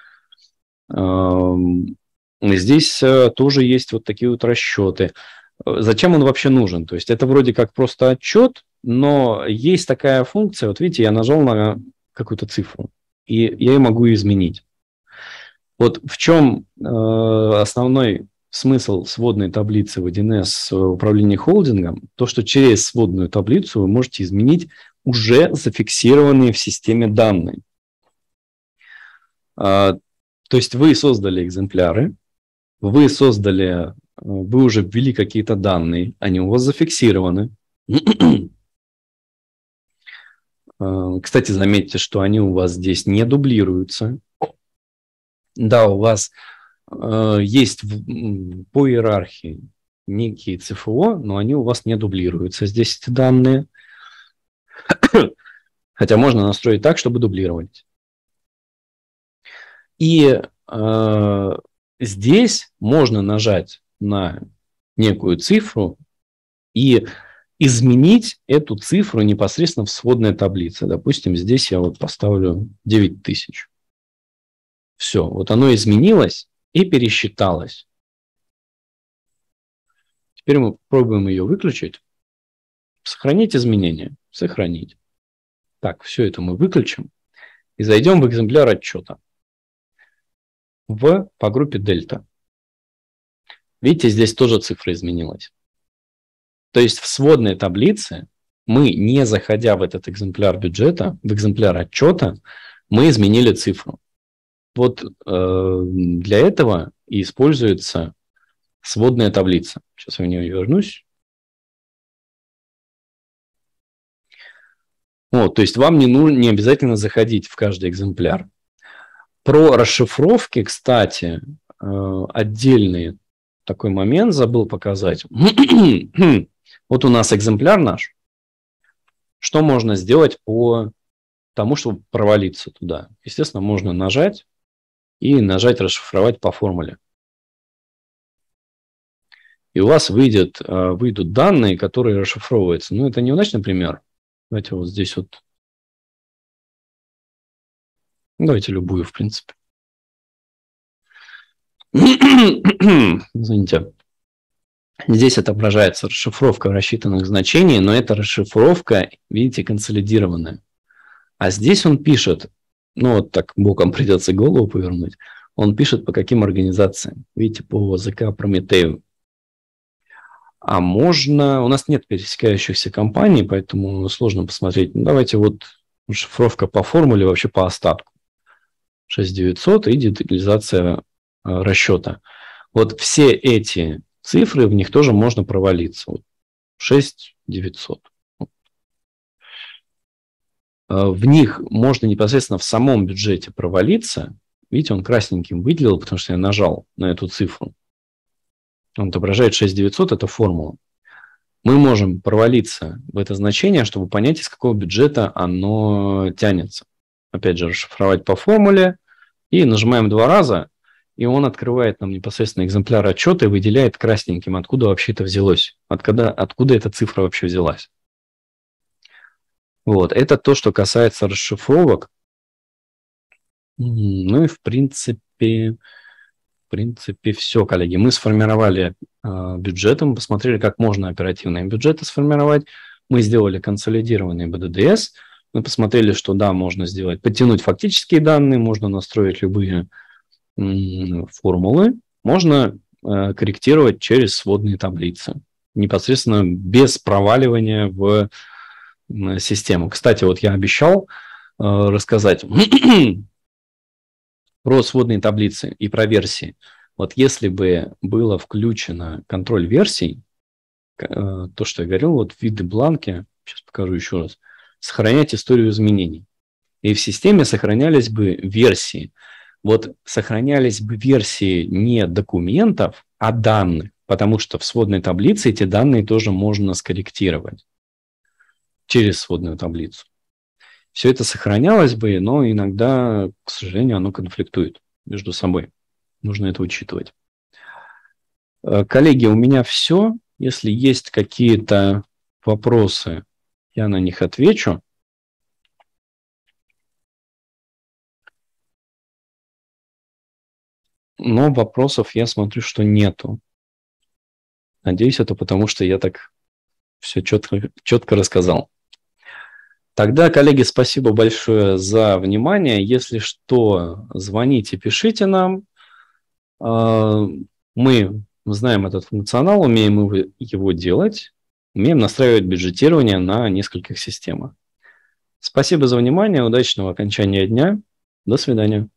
Здесь тоже есть вот такие вот расчеты. Зачем он вообще нужен? То есть это вроде как просто отчет, но есть такая функция, вот видите, я нажал на какую-то цифру, и я ее могу изменить. Вот в чем основной смысл сводной таблицы в один эс в управлении холдингом? То, что через сводную таблицу вы можете изменить уже зафиксированные в системе данные. То есть вы создали экземпляры, вы создали, вы уже ввели какие-то данные, они у вас зафиксированы. Кстати, заметьте, что они у вас здесь не дублируются. Да, у вас э, есть в, по иерархии некие цэ эф о, но они у вас не дублируются. Здесь эти данные. Хотя можно настроить так, чтобы дублировались. И э, здесь можно нажать на некую цифру и изменить эту цифру непосредственно в сводной таблице. Допустим, здесь я вот поставлю девять тысяч. Все, вот оно изменилось и пересчиталось. Теперь мы попробуем ее выключить. Сохранить изменения. Сохранить. Так, все это мы выключим. И зайдем в экземпляр отчета. В, по группе дельта. Видите, здесь тоже цифра изменилась. То есть в сводной таблице мы, не заходя в этот экземпляр бюджета, в экземпляр отчета, мы изменили цифру. Вот э, для этого и используется сводная таблица. Сейчас я в нее вернусь. Вот, то есть вам не, нужно, не обязательно заходить в каждый экземпляр. Про расшифровки, кстати, э, отдельный такой момент забыл показать. Вот у нас экземпляр наш. Что можно сделать по тому, чтобы провалиться туда? Естественно, можно нажать и нажать «Расшифровать по формуле». И у вас выйдет, выйдут данные, которые расшифровываются. Ну, это неудачный пример. Давайте вот здесь вот. Давайте любую, в принципе. Извините. Здесь отображается расшифровка рассчитанных значений, но это расшифровка, видите, консолидированная. А здесь он пишет, ну вот так боком придется голову повернуть, он пишет по каким организациям. Видите, по ЗК Прометею. А можно... У нас нет пересекающихся компаний, поэтому сложно посмотреть. Ну, давайте вот расшифровка по формуле, вообще по остатку. шесть тысяч девятьсот и детализация расчета. Вот все эти цифры, в них тоже можно провалиться. Вот шесть тысяч девятьсот. В них можно непосредственно в самом бюджете провалиться. Видите, он красненьким выделил, потому что я нажал на эту цифру. Он отображает шесть тысяч девятьсот, это формула. Мы можем провалиться в это значение, чтобы понять, из какого бюджета оно тянется. Опять же, расшифровать по формуле. И нажимаем два раза, и он открывает нам непосредственно экземпляр отчета и выделяет красненьким, откуда вообще это взялось. Откуда, откуда эта цифра вообще взялась. Вот, это то, что касается расшифровок. Ну и в принципе, в принципе все, коллеги. Мы сформировали э, бюджеты, мы посмотрели, как можно оперативные бюджеты сформировать. Мы сделали консолидированный бэ дэ дэ эс. Мы посмотрели, что да, можно сделать, подтянуть фактические данные, можно настроить любые м, формулы, можно э, корректировать через сводные таблицы, непосредственно без проваливания в э, систему. Кстати, вот я обещал э, рассказать про сводные таблицы и про версии. Вот если бы было включено контроль версий, э, то, что я говорил, вот виды бланки, сейчас покажу еще раз, сохранять историю изменений. И в системе сохранялись бы версии. Вот сохранялись бы версии не документов, а данных. потому что в сводной таблице эти данные тоже можно скорректировать через сводную таблицу. Все это сохранялось бы, но иногда, к сожалению, оно конфликтует между собой. Нужно это учитывать. Коллеги, у меня все. Если есть какие-то вопросы, я на них отвечу. Но вопросов я смотрю, что нету. Надеюсь, это потому, что я так все четко, четко рассказал. Тогда, коллеги, спасибо большое за внимание. Если что, звоните, пишите нам. Мы знаем этот функционал, умеем его делать, умеем настраивать бюджетирование на нескольких системах. Спасибо за внимание, удачного окончания дня. До свидания.